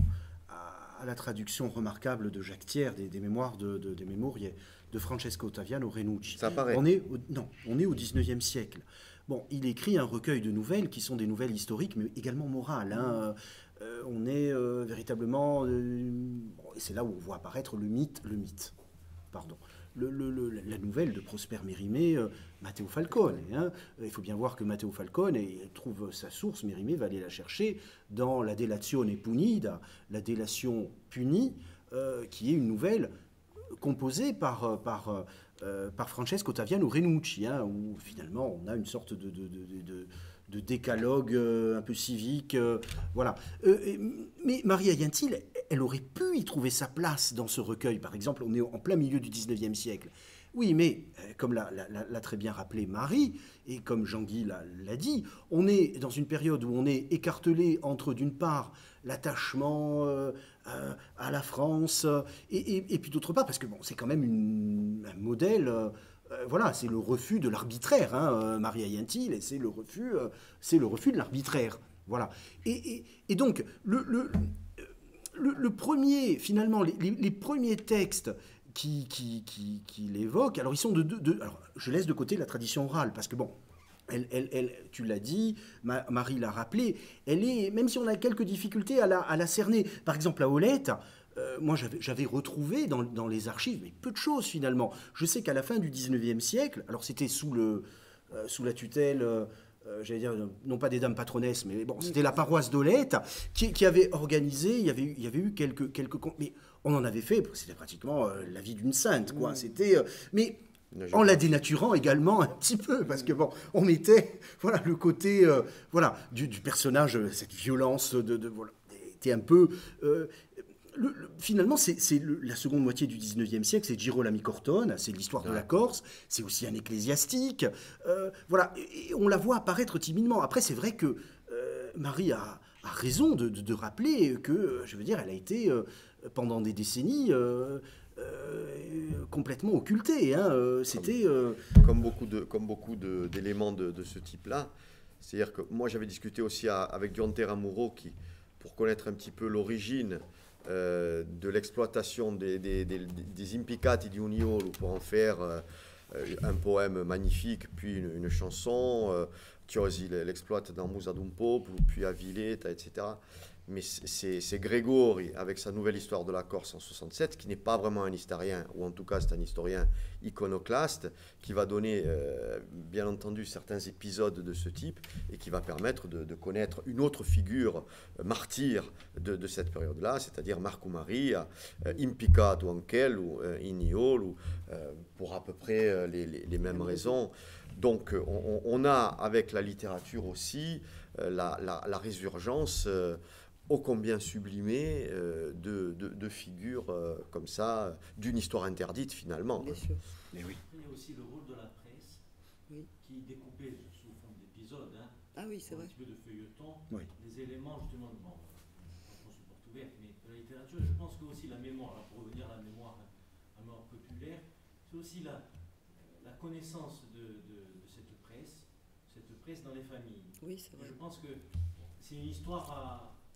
à, à la traduction remarquable de Jacques Thiers des, des mémoires de, de, des Memorie de Francesco Ottaviano Renucci. Ça paraît. On est au, non, on est au dix-neuvième siècle. Bon, il écrit un recueil de nouvelles qui sont des nouvelles historiques, mais également morales. Hein. Euh, on est euh, véritablement... Euh, bon, et c'est là où on voit apparaître le mythe, le mythe. Pardon, le, le, le, la nouvelle de Prosper Mérimée, euh, Matteo Falcone. Hein. Il faut bien voir que Matteo Falcone il trouve sa source, Mérimée va aller la chercher dans la Delazione Punida, la délation punie, euh, qui est une nouvelle composée par, par, euh, par Francesco Ottaviano Renucci, hein, où finalement on a une sorte de... de, de, de de décalogue euh, un peu civique, euh, voilà. Euh, et, mais Maria Gentile, elle aurait pu y trouver sa place dans ce recueil. Par exemple, on est en plein milieu du dix-neuvième siècle. Oui, mais euh, comme l'a, l'a, l'a très bien rappelé Marie, et comme Jean-Guy l'a, l'a dit, on est dans une période où on est écartelé entre, d'une part, l'attachement euh, à, à la France, et, et, et puis d'autre part, parce que bon, c'est quand même une, un modèle... Euh, Euh, voilà, c'est le refus de l'arbitraire, hein, euh, Maria Gentile, et c'est le refus, euh, c'est le refus de l'arbitraire. Voilà. Et, et, et donc, le, le, le, le premier, finalement, les, les, les premiers textes qui, qui, qui, qui l'évoquent, alors ils sont de deux. De, alors, je laisse de côté la tradition orale, parce que bon. Elle, elle, elle, tu l'as dit, Ma, Marie l'a rappelé, elle est, même si on a quelques difficultés à la, à la cerner. Par exemple, la Olette, euh, moi j'avais, j'avais retrouvé dans, dans les archives, mais peu de choses finalement. Je sais qu'à la fin du dix-neuvième siècle, alors c'était sous, le, euh, sous la tutelle, euh, j'allais dire, non pas des dames patronesses, mais bon, c'était la paroisse d'Olette qui, qui avait organisé, il y avait eu, il y avait eu quelques, quelques... Mais on en avait fait, c'était pratiquement euh, la vie d'une sainte, quoi. Mmh. C'était... Euh, mais... En la dénaturant également un petit peu, parce que bon, on mettait, voilà, le côté, euh, voilà, du, du personnage, cette violence de, de voilà, était un peu. Euh, le, le, finalement, c'est, c'est le, la seconde moitié du dix-neuvième siècle, c'est Girolamo Cortone, c'est l'histoire de la Corse, c'est aussi un ecclésiastique, euh, voilà, et, et on la voit apparaître timidement. Après, c'est vrai que euh, Marie a, a raison de, de, de rappeler que, je veux dire, elle a été euh, pendant des décennies. Euh, Euh, complètement occulté. Hein. Euh, c'était euh... comme beaucoup de comme beaucoup de, d'éléments de, de ce type-là. C'est-à-dire que moi j'avais discuté aussi à, avec Gion Teramuro qui, pour connaître un petit peu l'origine euh, de l'exploitation des des, des, des Impicati di Uniolo pour en faire euh, un poème magnifique, puis une, une chanson. Euh, Tiosi l'exploite dans Musa d'un Popolo, puis à Villeta, et cetera. Mais c'est, c'est Grégory, avec sa nouvelle histoire de la Corse en soixante-sept, qui n'est pas vraiment un historien, ou en tout cas c'est un historien iconoclaste, qui va donner, euh, bien entendu, certains épisodes de ce type, et qui va permettre de, de connaître une autre figure euh, martyre de, de cette période-là, c'est-à-dire Marco Maria, euh, impiccato anch'el, ou euh, ignolo, euh, pour à peu près euh, les, les, les mêmes raisons. Donc on, on a, avec la littérature aussi, euh, la, la, la résurgence... Euh, ô combien sublimé euh, de, de, de figures euh, comme ça, d'une histoire interdite finalement. Bien sûr. Mais oui. Il y a aussi le rôle de la presse, oui. qui découpait sous forme d'épisodes, hein, ah oui, c'est vrai. un petit peu de feuilleton, oui. des éléments justement, bon, on se porte ouverte, mais de la littérature, je pense que aussi la mémoire, là, pour revenir à la mémoire, à la mémoire populaire, c'est aussi la, la connaissance de, de, de cette presse, cette presse dans les familles. Oui, c'est vrai. Et je pense que c'est une histoire à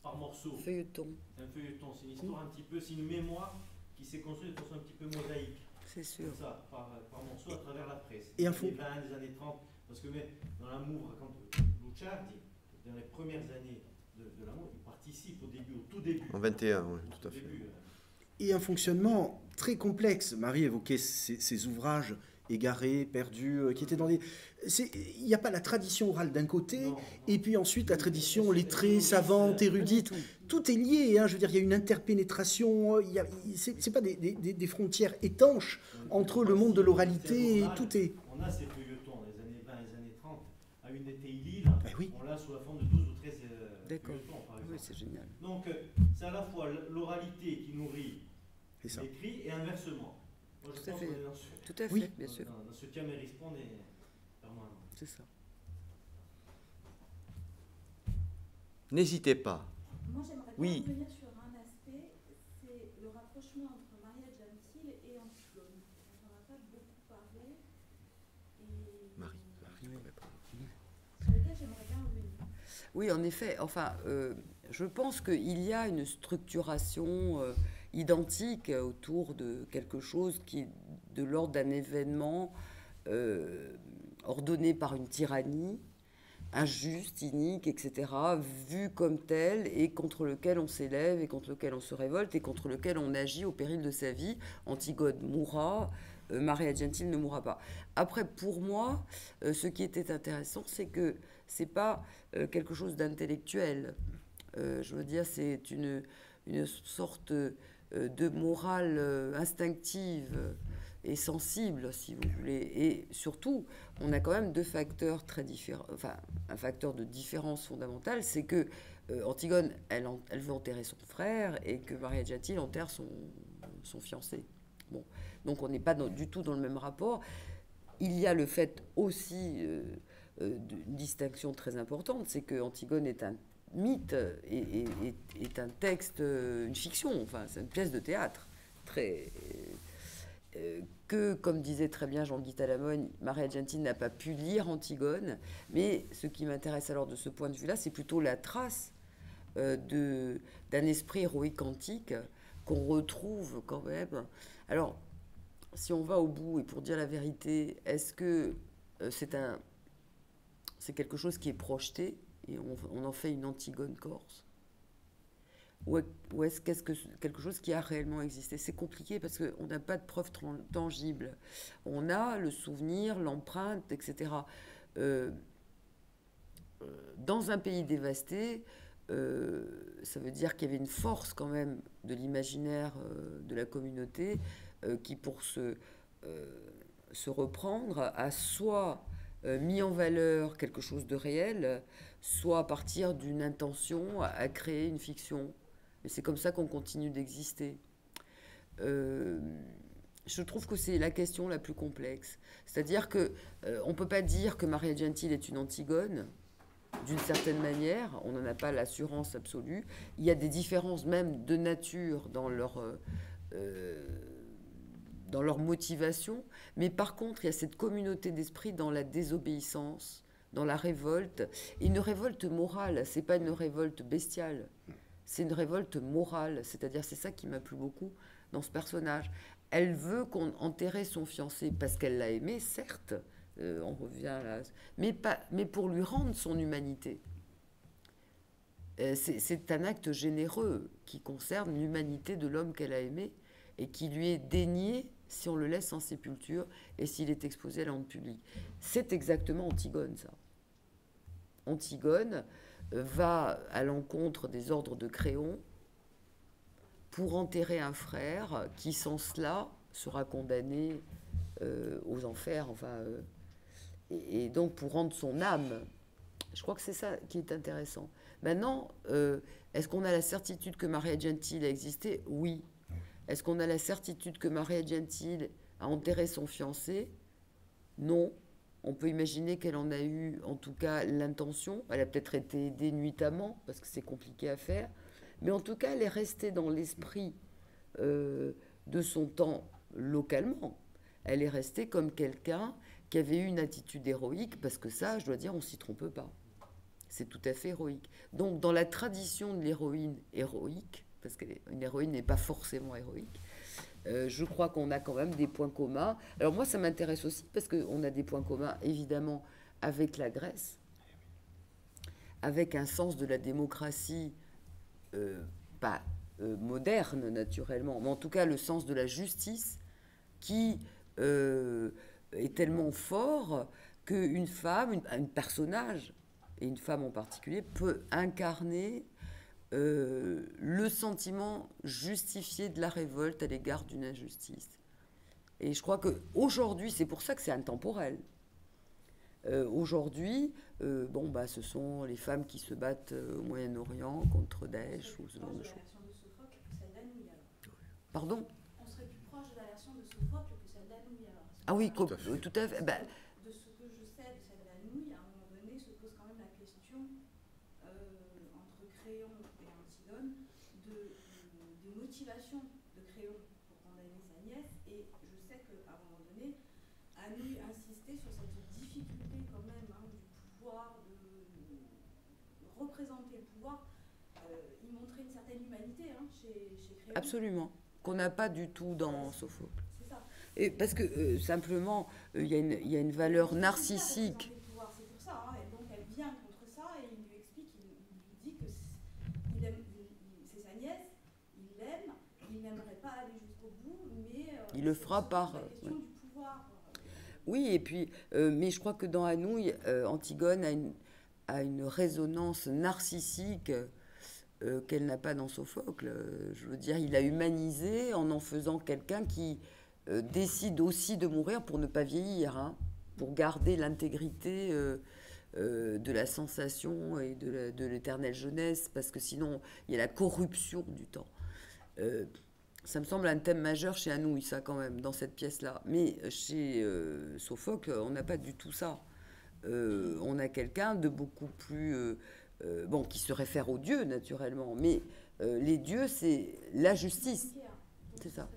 par morceaux. Feuilleton. C'est un feuilleton, c'est une histoire un petit peu, c'est une mémoire qui s'est construite de façon un petit peu mosaïque. C'est sûr. Comme ça, par, par morceaux à travers la presse. Et des un fond. années vingt, des années trente. Parce que mais, dans l'amour, quand Luciardi, dans les premières années de, de l'amour, il participe au début, au tout début. En vingt et un, oui, tout à fait. Début, Et un fonctionnement très complexe. Marie évoquait ces, ces ouvrages égarés, perdus, euh, qui étaient dans des... c'est- Il n'y a pas la tradition orale d'un côté, Non, non. et puis ensuite la tradition lettrée, savante, érudite. Tout est lié, hein, je veux dire, il y a une interpénétration, il y a- il- c'est c'est pas des, des- des- des frontières étanches entre le monde de l'oralité, et tout est... On a ces feuilletons des années vingt, des années trente, à une des Lille, Ben oui. on l'a sous la forme de douze ou treize euh, D'accord. feuilletons, par exemple. Oui, c'est génial. Donc, euh, c'est à la fois l'oralité qui nourrit C'est ça. l'écrit et inversement. Moi, je Tout à pense fait. qu'on est dans ce, Tout à fait, Oui. bien sûr. dans, dans ce thème et responde permanent. C'est ça. N'hésitez pas. Moi, j'aimerais Oui. bien revenir sur un aspect, c'est le rapprochement entre Maria Gentile et Antigone. On n'en a pas beaucoup parlé, et Marie. sur lequel j'aimerais bien revenir. Oui, en effet. Enfin, euh, je pense qu'il y a une structuration euh, identique autour de quelque chose qui est de l'ordre d'un événement euh, ordonné par une tyrannie, injuste, inique, et cetera, vu comme tel et contre lequel on s'élève et contre lequel on se révolte et contre lequel on agit au péril de sa vie. Antigone mourra, euh, Maria Gentile ne mourra pas. Après, pour moi, euh, ce qui était intéressant, c'est que c'est pas euh, quelque chose d'intellectuel. Euh, je veux dire, c'est une, une sorte euh, de morale euh, instinctive euh, et sensible, si vous voulez. Et surtout, on a quand même deux facteurs très différents. Enfin, un facteur de différence fondamentale, c'est que euh, Antigone, elle, en- elle veut enterrer son frère et que Maria Gentile enterre son, son fiancé. Bon, donc on n'est pas dans- du tout dans le même rapport. Il y a le fait aussi euh, euh, d'une distinction très importante, c'est que Antigone est un mythe et, et- et- est un texte, euh, une fiction, enfin c'est une pièce de théâtre très euh, que, comme disait très bien Jean-Guy Talamogne, Maria Gentile n'a pas pu lire Antigone, mais ce qui m'intéresse alors de ce point de vue-là, c'est plutôt la trace euh, de, d'un esprit héroïque antique qu'on retrouve quand même. Alors, si on va au bout, et pour dire la vérité, est-ce que euh, c'est un, c'est quelque chose qui est projeté, et on, on en fait une Antigone corse? Ou est- ou est-ce qu'est-ce que quelque chose qui a réellement existé? C'est compliqué parce qu'on n'a pas de preuves tran- tangibles. On a le souvenir, l'empreinte, et cetera. Euh, euh, dans un pays dévasté, euh, ça veut dire qu'il y avait une force quand même de l'imaginaire euh, de la communauté euh, qui, pour se, euh, se reprendre, a soit euh, mis en valeur quelque chose de réel, soit à partir d'une intention à, à créer une fiction. Et c'est comme ça qu'on continue d'exister. Euh, je trouve que c'est la question la plus complexe. C'est-à-dire qu'on euh, ne peut pas dire que Maria Gentile est une Antigone, d'une certaine manière, on n'en a pas l'assurance absolue. Il y a des différences même de nature dans leur, euh, euh, dans leur motivation, mais par contre, il y a cette communauté d'esprit dans la désobéissance, dans la révolte, et une révolte morale, c'est pas une révolte bestiale, c'est une révolte morale, c'est-à-dire c'est ça qui m'a plu beaucoup dans ce personnage. Elle veut qu'on enterre son fiancé parce qu'elle l'a aimé, certes, euh, on revient là, mais, pas, mais pour lui rendre son humanité. Euh, c'est, c'est un acte généreux qui concerne l'humanité de l'homme qu'elle a aimé et qui lui est dénié si on le laisse en sépulture et s'il est exposé à la honte publique. C'est exactement Antigone, ça. Antigone euh, va à l'encontre des ordres de Créon pour enterrer un frère qui, sans cela, sera condamné euh, aux enfers, enfin, euh, et, et donc pour rendre son âme. Je crois que c'est ça qui est intéressant. Maintenant, euh, est-ce qu'on a la certitude que Maria Gentile a existé? Oui. Est-ce qu'on a la certitude que Maria Gentile a enterré son fiancé? Non. On peut imaginer qu'elle en a eu, en tout cas, l'intention. Elle a peut-être été aidée nuitamment, parce que c'est compliqué à faire. Mais en tout cas, elle est restée dans l'esprit euh, de son temps localement. Elle est restée comme quelqu'un qui avait eu une attitude héroïque, parce que ça, je dois dire, on ne s'y trompe pas. c'est tout à fait héroïque. Donc, dans la tradition de l'héroïne héroïque, parce qu'une héroïne n'est pas forcément héroïque, euh, je crois qu'on a quand même des points communs. Alors moi, ça m'intéresse aussi parce qu'on a des points communs, évidemment, avec la Grèce, avec un sens de la démocratie, euh, pas euh, moderne, naturellement, mais en tout cas le sens de la justice, qui euh, est tellement fort qu'une femme, une, un personnage, et une femme en particulier, peut incarner euh, le sentiment justifié de la révolte à l'égard d'une injustice. Et je crois qu'aujourd'hui, c'est pour ça que c'est intemporel. Euh, aujourd'hui, euh, bon, bah, ce sont les femmes qui se battent euh, au Moyen-Orient contre Daesh ou ce genre de choses. Pardon ? On serait plus proche de la version de Sophocle que celle d'Anouilh. Ah oui, tout à fait. Tout à fait. Bah, de ce que je sais de celle d'Anouilh, à un moment donné, se pose quand même la question euh, entre Créon et Antigone de, de, des motivations de Créon pour condamner sa nièce. Et je sais qu'à un moment donné, Anouilh insistait sur cette difficulté quand même hein, du pouvoir, de, de représenter le pouvoir. Euh, il montrait une certaine humanité hein, chez, chez Créon. Absolument. Qu'on n'a pas du tout dans Sophocle. C'est ça. Et parce que euh, simplement, il euh, y, y a une valeur narcissique. C'est pour ça, hein, et donc elle vient contre ça et il lui explique, il, il lui dit que c'est, il aime, il, c'est sa nièce, il l'aime, il n'aimerait pas aller jusqu'au bout, mais euh, il le fera par. La question Ouais. du pouvoir. Oui, et puis, euh, mais je crois que dans Anouilh, euh, Antigone a une, a une résonance narcissique. Euh, qu'elle n'a pas dans Sophocle. Euh, je veux dire, il a humanisé en en faisant quelqu'un qui euh, décide aussi de mourir pour ne pas vieillir, hein, pour garder l'intégrité euh, euh, de la sensation et de, la, de l'éternelle jeunesse, parce que sinon, il y a la corruption du temps. Euh, ça me semble un thème majeur chez Anouilh, ça, quand même, dans cette pièce-là. Mais chez euh, Sophocle, on n'a pas du tout ça. Euh, on a quelqu'un de beaucoup plus... Euh, Euh, bon, qui se réfère aux dieux, naturellement, mais euh, les dieux, c'est la justice. C'est ça.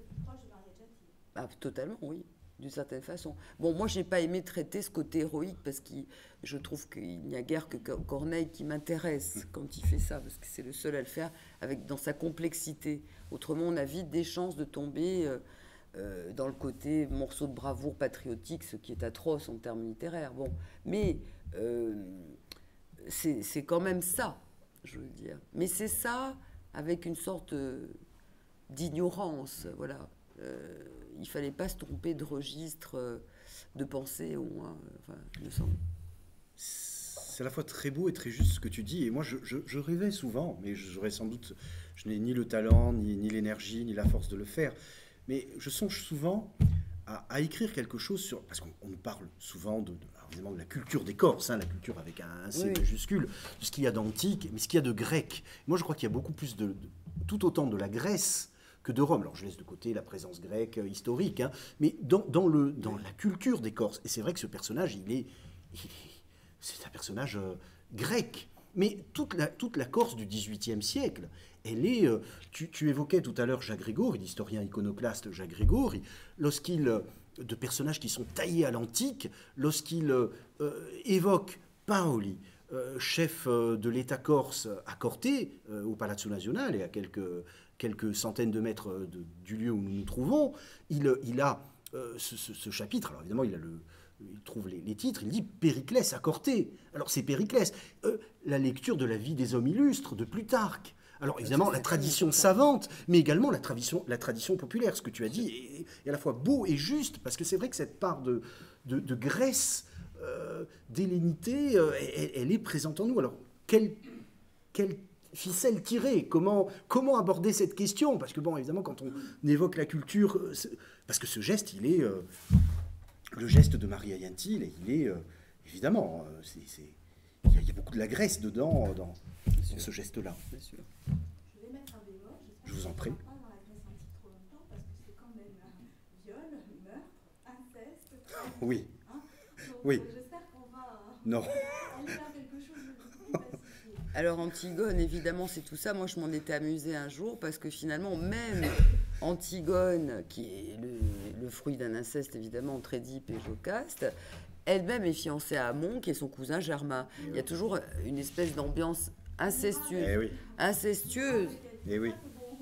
Ah, totalement, oui, d'une certaine façon. Bon, moi, j'ai pas aimé traiter ce côté héroïque, parce que je trouve qu'il n'y a guère que Corneille qui m'intéresse quand il fait ça, parce que c'est le seul à le faire avec, dans sa complexité. Autrement, on a vite des chances de tomber euh, euh, dans le côté morceau de bravoure patriotique, ce qui est atroce en termes littéraires. Bon, mais... Euh, C'est, c'est quand même ça, je veux dire. Mais c'est ça avec une sorte d'ignorance, voilà. Euh, il ne fallait pas se tromper de registre, de pensée, au moins, enfin, il me semble. C'est à la fois très beau et très juste ce que tu dis. Et moi, je, je, je rêvais souvent, mais j'aurais sans doute... Je n'ai ni le talent, ni, ni l'énergie, ni la force de le faire. Mais je songe souvent à, à écrire quelque chose sur... Parce qu'on on nous parle souvent de... de évidemment de la culture des Corses, hein, la culture avec un, un C oui. majuscule, de ce qu'il y a d'antique, mais ce qu'il y a de grec. Moi, je crois qu'il y a beaucoup plus de, de tout autant de la Grèce que de Rome. Alors, je laisse de côté la présence grecque euh, historique, hein, mais dans, dans, le, dans la culture des Corses. Et c'est vrai que ce personnage, il est, il est c'est un personnage euh, grec. Mais toute la, toute la Corse du dix-huitième siècle, elle est... Euh, tu, tu évoquais tout à l'heure Jacques Grégory, l'historien iconoclaste Jacques Grégory, lorsqu'il... Euh, de personnages qui sont taillés à l'antique, lorsqu'il euh, évoque Paoli, euh, chef euh, de l'État corse à Corté, euh, au Palazzo Nazionale, et à quelques, quelques centaines de mètres de, du lieu où nous nous trouvons, il, il a euh, ce, ce, ce chapitre, alors évidemment il, a le, il trouve les, les titres, il dit Périclès à Corté. Alors c'est Périclès, euh, la lecture de la vie des hommes illustres de Plutarque. Alors évidemment, la tradition savante, mais également la tradition, la tradition populaire. Ce que tu as dit est, est à la fois beau et juste, parce que c'est vrai que cette part de, de, de Grèce, euh, d'hellénité, euh, elle, elle est présente en nous. Alors, quelle, quelle ficelle tirer ? Comment, comment aborder cette question ? Parce que bon, évidemment, quand on évoque la culture, parce que ce geste, il est euh, le geste de Maria Gentile, il est, euh, évidemment, euh, c'est, c'est, il y, a, il y a beaucoup de la Grèce dedans, dans... dans ce geste-là. Bien sûr. Je vais mettre un bémol. Je vous en prie. Pas dans la Grèce antique trop longtemps parce que c'est quand même un viol, meurtre, inceste. Trahison, oui. Hein Donc, oui. Euh, j'espère qu'on va non. aller vers quelque chose de plus pacifié. Alors Antigone, évidemment, c'est tout ça. Moi, je m'en étais amusée un jour parce que finalement, même Antigone, qui est le, le fruit d'un inceste évidemment très deep et jocaste, elle-même est fiancée à Amon, qui est son cousin germain. Et Il oui. y a toujours une espèce d'ambiance incestueuse. Eh oui. Incestueuse. Eh oui.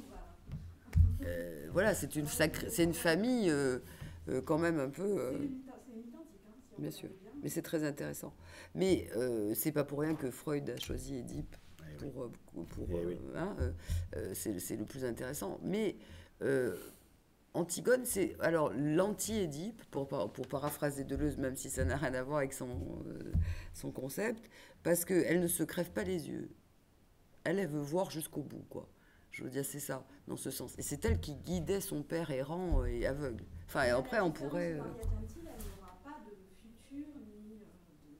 Euh, voilà, c'est une, sacrée- c'est une famille euh, euh, quand même un peu... euh, C'est identique, hein, si on bien regarde sûr, bien. mais c'est très intéressant. Mais euh, c'est pas pour rien que Freud a choisi Édipe Eh oui. pour... euh, pour, pour, Eh euh, oui. hein, euh, euh, c'est c'est le plus intéressant. Mais euh, Antigone, c'est... Alors, l'anti-Édipe, pour, par- pour paraphraser Deleuze, même si ça n'a rien à voir avec son, euh, son concept, parce qu'elle ne se crève pas les yeux. Elle, elle veut voir jusqu'au bout, quoi. Je veux dire, c'est ça, dans ce sens. Et c'est elle qui guidait son père errant et aveugle. Enfin, et après, on pourrait... euh, Maria Gentil, elle n'aura pas de futur ni euh,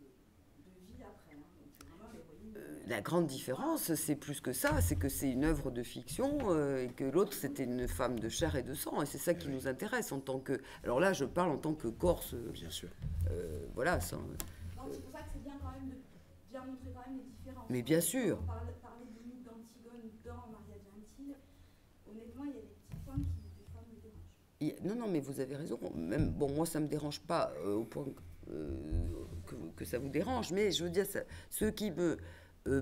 de, de vie après. Hein. Donc c'est vraiment l'héroïne. Euh, La grande différence, c'est plus que ça, c'est que c'est une œuvre de fiction euh, et que l'autre, c'était une femme de chair et de sang. Et c'est ça qui nous intéresse en tant que... Alors là, je parle en tant que Corse. euh, Bien sûr. euh, voilà, ça... Donc c'est pour ça que c'est bien quand même de bien montrer quand même les différences. Mais bien sûr. Quand on parle, parler du mythe d'Antigone dans Maria Gentil, honnêtement, il y a des petits points qui des fois me dérangent. Il- Non, non, mais vous avez raison. Même, bon, moi, ça ne me dérange pas euh, au point euh, que, que ça vous dérange, mais je veux dire, ça, ce qui me... euh,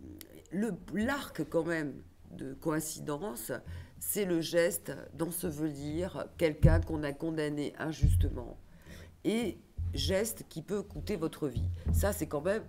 le l'arc, quand même, de coïncidence, c'est le geste d'ensevelir quelqu'un qu'on a condamné injustement. Et geste qui peut coûter votre vie. Ça, c'est quand même...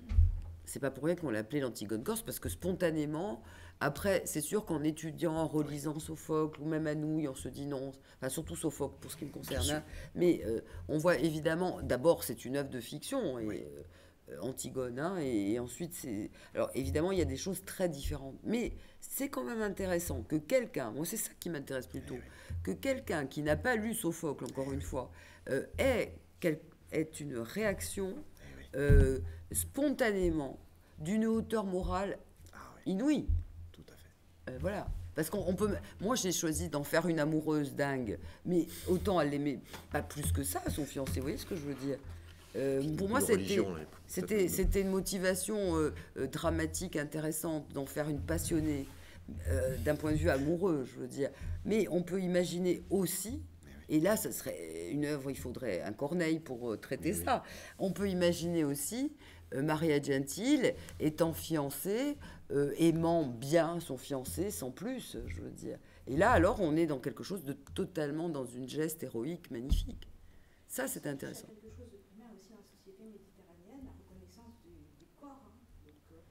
C'est pas pour rien qu'on l'appelait l'Antigone corse, parce que spontanément, après, c'est sûr qu'en étudiant, en relisant Sophocle, ou même Anouilh, on se dit non, enfin surtout Sophocle pour ce qui me concerne, hein, mais euh, on voit évidemment, d'abord c'est une œuvre de fiction, et, euh, Antigone, hein, et, et ensuite c'est... Alors évidemment, il y a des choses très différentes, mais c'est quand même intéressant que quelqu'un, moi c'est ça qui m'intéresse plutôt, que quelqu'un qui n'a pas lu Sophocle, encore une fois, euh, ait, quel- ait une réaction euh, spontanément d'une hauteur morale Ah oui, inouïe. tout à fait. Euh, voilà. Parce qu'on on peut. Moi, j'ai choisi d'en faire une amoureuse dingue, mais autant elle l'aimait pas plus que ça, son fiancé. Vous voyez ce que je veux dire? Euh, pour moi, de c'était, religion, là, c'était, peut-être. c'était une motivation euh, euh, dramatique, intéressante, d'en faire une passionnée, euh, d'un point de vue amoureux, je veux dire. Mais on peut imaginer aussi, et là, ça serait une œuvre, il faudrait un Corneille pour euh, traiter ça. On peut imaginer aussi euh, Maria Gentil étant fiancée, euh, aimant bien son fiancé, sans plus, je veux dire. Et là, alors, on est dans quelque chose de totalement dans une geste héroïque magnifique. Ça, c'est intéressant. Il y a quelque chose de primaire aussi dans la société méditerranéenne, la reconnaissance du, du corps. Hein. Donc, euh,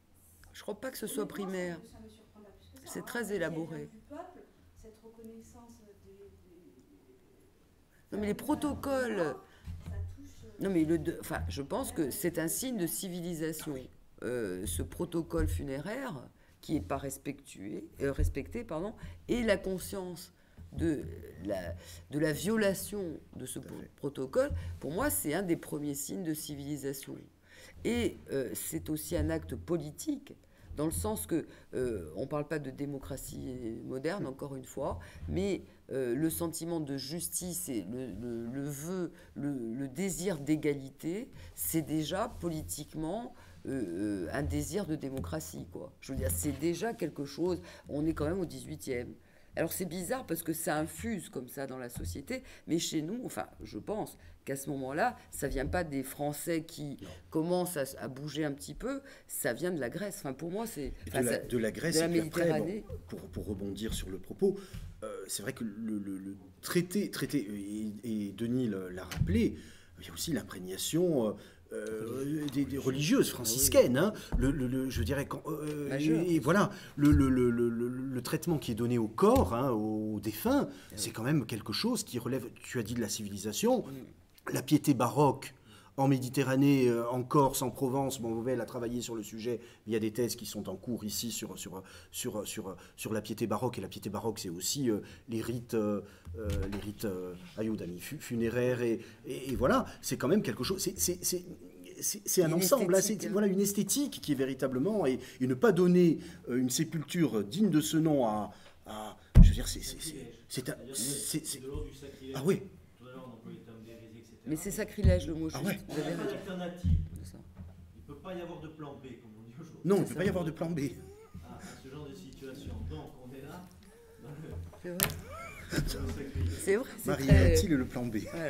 Je ne crois pas que ce soit honnêtement, primaire. Ça me, ça me surprendra plus que ça, C'est hein. très Parce qu'il y a élaboré. Du peuple, cette reconnaissance des, des- Non, mais les protocoles... ça touche. euh, Non, mais le, de- enfin, je pense que c'est un signe de civilisation. Euh, ce protocole funéraire qui n'est pas respectué, euh, respecté, pardon, et la conscience de la, de la violation de ce pro- protocole, pour moi, c'est un des premiers signes de civilisation. Et euh, c'est aussi un acte politique, dans le sens que euh, on ne parle pas de démocratie moderne, encore une fois, mais euh, le sentiment de justice et le, le- le vœu, le, le désir d'égalité, c'est déjà politiquement euh, euh, un désir de démocratie, quoi. Je veux dire, c'est déjà quelque chose. On est quand même au dix-huitième. Alors c'est bizarre parce que ça infuse comme ça dans la société, mais chez nous, enfin, je pense qu'à ce moment-là, ça vient pas des Français qui commencent à, à bouger un petit peu, ça vient de la Grèce. Enfin, pour moi, c'est Et enfin, de, la, ça- de la Grèce de la et puis après, bon, Méditerranée. pour, pour rebondir sur le propos, euh, c'est vrai que le, le- le traité, traité et, et Denis le- l'a rappelé, il y a aussi l'imprégnation euh, euh, des, des religieuses franciscaines. Hein. Le, le- le- je dirais, quand, euh, Majeur. et, et voilà, le, le- le- le- le- le traitement qui est donné au corps, hein, aux défunts, c'est quand même quelque chose qui relève, tu as dit, de la civilisation, la piété baroque. En Méditerranée, euh, en Corse, en Provence, bon, Beauvais a travaillé sur le sujet. Il y a des thèses qui sont en cours ici sur, sur, sur, sur, sur la piété baroque. Et la piété baroque, c'est aussi euh, les rites, euh, euh, les rites euh, ayodami, fu- funéraires. Et, et, et voilà, c'est quand même quelque chose. C'est, c'est, c'est, c'est, c'est un Une ensemble. Là, c'est esthétique, hein. voilà, une esthétique qui est véritablement. Et, et ne pas donner euh, une sépulture digne de ce nom à. à je veux dire, c'est. c'est, c'est, c'est, un- C'est-à-dire que c'est- c'est c'est- de l'ordre du sacrilège. ah oui. Tout à l'heure, on employait le terme d'hérésie, et cetera. Mais c'est sacrilège le mot Ah juste. ouais. Vous avez Il n'y a pas raison. d'alternative. C'est ça. Il ne peut pas y avoir de plan B, comme on dit aujourd'hui. Non, il ne C'est peut ça. pas y avoir de plan B. À, à ce genre de situation. Donc, on est là, dans le, C'est vrai. dans le sacrilège. C'est vrai. C'est Marie très... a-t-il le plan B? Voilà.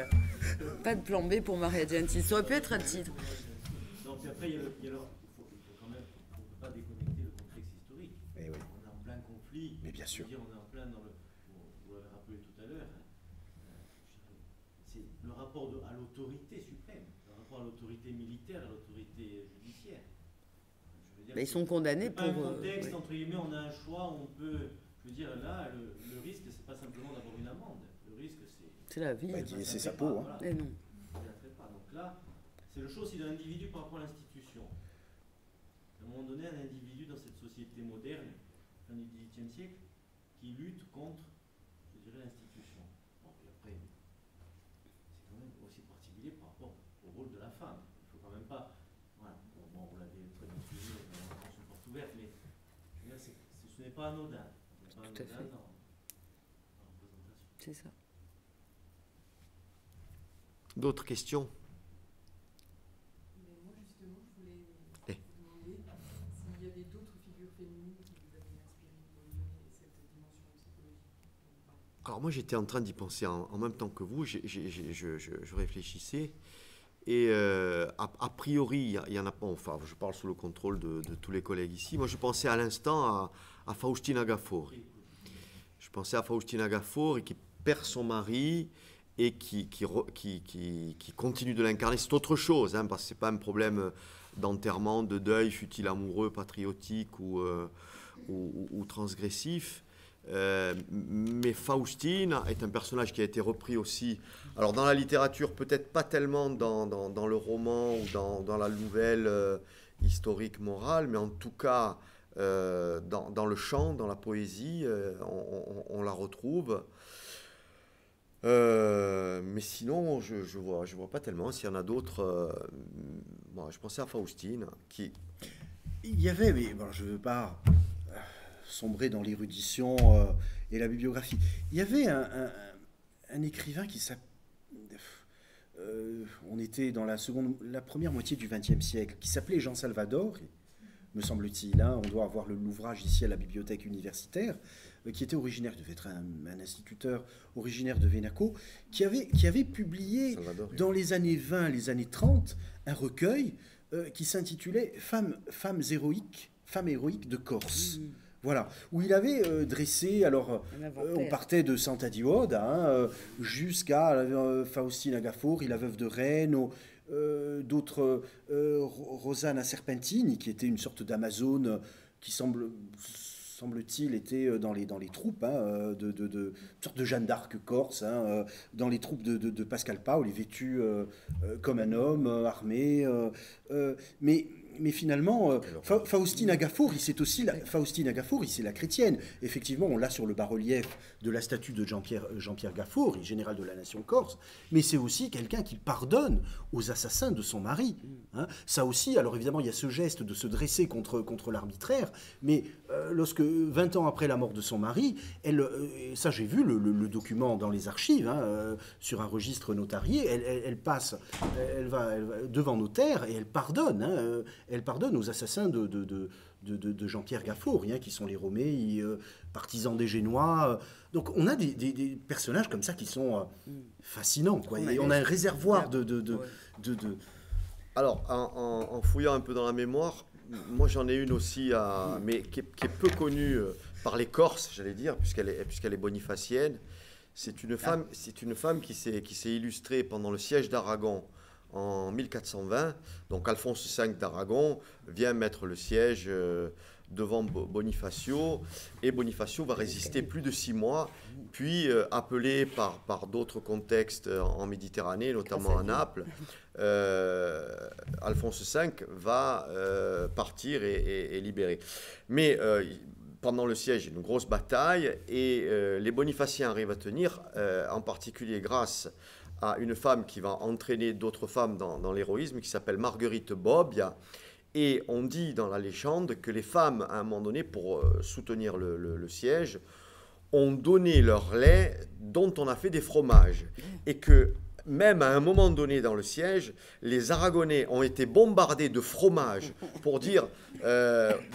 Pas de plan B pour Maria Gentile. Ça aurait pu être un titre. Donc après, il y a le, il y a le, il faut, il faut quand même, on ne peut pas déconnecter le contexte historique. Eh oui. On est en plein conflit. Mais bien sûr. Dire, on est en plein dans le, vous l'avez rappelé tout à l'heure, hein, c'est le rapport de, à l'autorité suprême, le rapport à l'autorité militaire, à l'autorité judiciaire. Je veux dire, Mais ils sont condamnés c'est pas pour. un contexte, euh, ouais. entre guillemets, on a un choix, on peut, je veux dire, là, le, le risque, c'est pas simplement d'avoir une amende. Le risque, c'est. C'est la vie. Bah, hein. dis- c'est sa peau. Hein. Voilà. Mais non. Il la traite pas. Donc là, c'est le choix aussi de l'individu par rapport à l'institution. À un moment donné, un individu dans cette société moderne, fin du dix-huitième siècle, qui lutte contre, je dirais, l'institution. Bon, et après, c'est quand même aussi particulier par rapport au rôle de la femme. Il ne faut quand même pas. Voilà, bon, bon, vous l'avez très bien souligné, on a une porte ouverte, mais je veux dire, c'est- ce n'est pas anodin. Ce n'est pas Tout à anodin fait. dans, dans la représentation. C'est ça. D'autres questions? Mais moi, justement, je voulais Eh. vous demander s'il y avait d'autres figures féminines qui vous avaient inspiré pour lui donner cette dimension psychologique. ou pas. Alors moi j'étais en train d'y penser en, en même temps que vous, j'ai- j'ai- j'ai- je, je- je réfléchissais, et euh, a, a priori il y en a pas, enfin je parle sous le contrôle de, de tous les collègues ici, moi je pensais à l'instant à, à Faustina Gaffori. Je pensais à Faustina Gaffori qui perd son mari et qui, qui, re- qui, qui, qui continue de l'incarner. C'est autre chose, hein, parce que ce n'est pas un problème d'enterrement, de deuil, fut-il amoureux, patriotique ou, euh, ou, ou- ou transgressif. Euh, mais Faustine est un personnage qui a été repris aussi, alors dans la littérature, peut-être pas tellement dans, dans, dans le roman ou dans, dans la nouvelle euh, historique morale, mais en tout cas euh, dans, dans le chant, dans la poésie, euh, on, on- on la retrouve. Euh, mais sinon, je ne je vois, je vois pas tellement. S'il y en a d'autres, euh, bon, je pensais à Faustine, qui, Il y avait, mais bon, je ne veux pas euh, sombrer dans l'érudition euh, et la bibliographie. Il y avait un, un- un écrivain qui s'appelait. Euh, on était dans la, seconde, la première moitié du vingtième siècle, qui s'appelait Jean Salvador, me semble-t-il. Hein, on doit avoir le- l'ouvrage ici à la bibliothèque universitaire, euh, qui était originaire, devait être un, un instituteur originaire de Venaco, qui avait, qui avait publié Salvador, dans les années vingt, les années trente, un recueil euh, qui s'intitulait Femmes, Femmes héroïques, Femmes héroïques de Corse. Mmh. Voilà, où il avait euh, dressé, alors Un euh, inventaire. on partait de Santa Dioda hein, euh, jusqu'à euh, Faustina Gaffori, la veuve de Rennes, au- euh, d'autres, euh, Ro- Rosanna Serpentini, qui était une sorte d'Amazone qui semble, semble-t-il, était dans les, dans les troupes, hein, euh, de, de, de, une sorte de Jeanne d'Arc corse, hein, euh, dans les troupes de, de, de Pascal Paul, vêtue euh, euh, comme un homme, euh, armé. euh, euh, mais, mais finalement, euh, Fa- Faustina Gaffori, c'est aussi la, Faustina Gaffori, c'est la chrétienne. Effectivement, on l'a sur le bas-relief de la statue de Jean-Pierre, Jean-Pierre Gaffori, général de la nation corse. Mais c'est aussi quelqu'un qui pardonne aux assassins de son mari. Hein. Ça aussi, alors évidemment, il y a ce geste de se dresser contre, contre l'arbitraire, mais euh, lorsque, vingt ans après la mort de son mari, elle, euh, et ça j'ai vu le, le- le document dans les archives, hein, euh, sur un registre notarié, elle, elle- elle passe, elle va, elle va devant notaire et elle pardonne, hein, euh, elle pardonne aux assassins de, de, de, de- de- de Jean-Pierre Gaffori, hein, qui sont les Romains, euh, partisans des Génois. Donc on a des, des- des personnages comme ça qui sont euh, fascinants, quoi. On a Et on a un réservoir de... de, de, Ouais. de- de- Alors, en, en- en fouillant un peu dans la mémoire, moi j'en ai une aussi, à, mais qui est, qui est peu connue euh, par les Corses, j'allais dire, puisqu'elle est, puisqu'elle est bonifacienne. C'est une femme, c'est une femme qui s'est, qui s'est illustrée pendant le siège d'Aragon en mille quatre cent vingt. Donc Alphonse cinq d'Aragon vient mettre le siège euh, devant Bo- Bonifacio, et Bonifacio va résister plus de six mois, puis euh, appelé par, par d'autres contextes en, en Méditerranée, notamment à Naples, euh, Alphonse cinq va euh, partir et, et- et libérer. Mais euh, pendant le siège, il y a une grosse bataille, et euh, les Bonifaciens arrivent à tenir, euh, en particulier grâce à une femme qui va entraîner d'autres femmes dans, dans l'héroïsme, qui s'appelle Marguerite Bobbia. Et on dit dans la légende que les femmes, à un moment donné, pour euh, soutenir le, le- le siège, ont donné leur lait dont on a fait des fromages. Et que même à un moment donné dans le siège, les Aragonais ont été bombardés de fromages pour dire euh,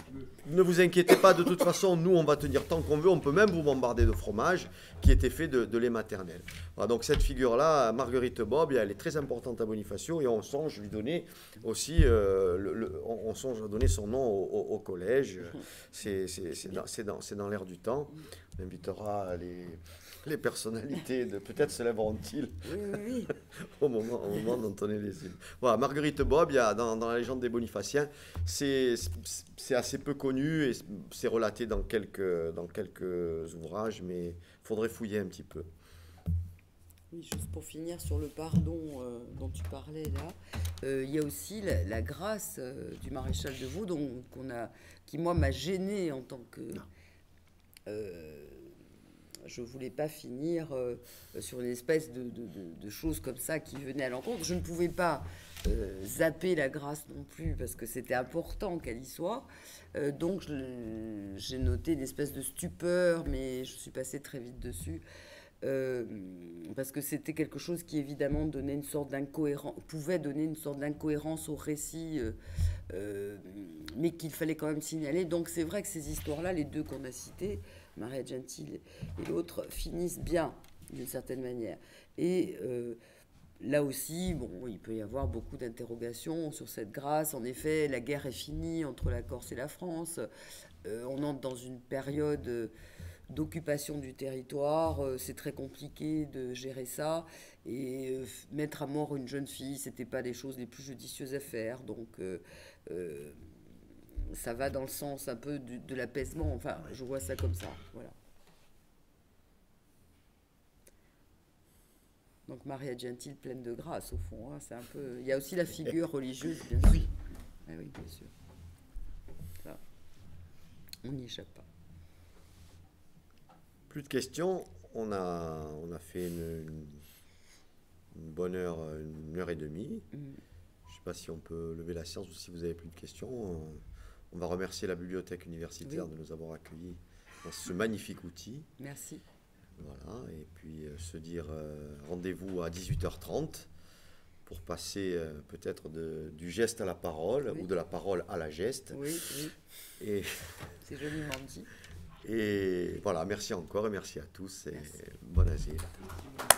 ne vous inquiétez pas, de toute façon, nous, on va tenir tant qu'on veut. On peut même vous bombarder de fromage qui était fait de, de lait maternel. Voilà, donc cette figure-là, Marguerite Bob, elle est très importante à Bonifacio et on songe lui donner aussi, euh, le, le, on, on songe à donner son nom au, au, au collège. C'est dans, dans, dans l'air du temps. On invitera les... les personnalités de peut-être se lèveront-ils oui, oui, oui. au moment, au moment d'Antoine les îles. Voilà, Marguerite Bob, il y a dans, dans la légende des Bonifaciens, c'est assez peu connu et c'est relaté dans quelques, dans quelques ouvrages, mais il faudrait fouiller un petit peu. Oui, juste pour finir sur le pardon euh, dont tu parlais là, euh, il y a aussi la, la grâce euh, du maréchal de Vaux, dont, qu'on a, qui moi m'a gênée en tant que... Euh, je ne voulais pas finir euh, sur une espèce de, de, de, de choses comme ça qui venaient à l'encontre. Je ne pouvais pas euh, zapper la grâce non plus parce que c'était important qu'elle y soit. Euh, donc j'ai noté une espèce de stupeur, mais je suis passée très vite dessus. Euh, parce que c'était quelque chose qui évidemment donnait une sorte d'incohérence, pouvait donner une sorte d'incohérence au récit, euh, euh, mais qu'il fallait quand même signaler. Donc c'est vrai que ces histoires-là, les deux qu'on a citées, Maria Gentile et l'autre, finissent bien d'une certaine manière. Et euh, là aussi, bon, il peut y avoir beaucoup d'interrogations sur cette grâce. En effet, la guerre est finie entre la Corse et la France. Euh, on entre dans une période euh, d'occupation du territoire, euh, c'est très compliqué de gérer ça, et euh, mettre à mort une jeune fille, c'était pas les choses les plus judicieuses à faire, donc euh, euh, ça va dans le sens un peu de, de l'apaisement, enfin je vois ça comme ça, voilà. Donc Maria Gentile pleine de grâce au fond, hein, c'est un peu, il y a aussi la figure religieuse bien sûr. Oui, ah, oui bien sûr, ça, on n'y échappe pas. Plus de questions. On a, on a fait une, une bonne heure, une heure et demie. Mm. Je ne sais pas si on peut lever la séance ou si vous avez plus de questions. On va remercier la bibliothèque universitaire oui. de nous avoir accueillis dans ce magnifique outil. Merci. Voilà, et puis euh, se dire euh, rendez-vous à dix-huit heures trente pour passer euh, peut-être du geste à la parole oui. ou de la parole à la geste. Oui, oui. Et... c'est joliment dit. Et voilà, merci encore et merci à tous et merci. Bon asile.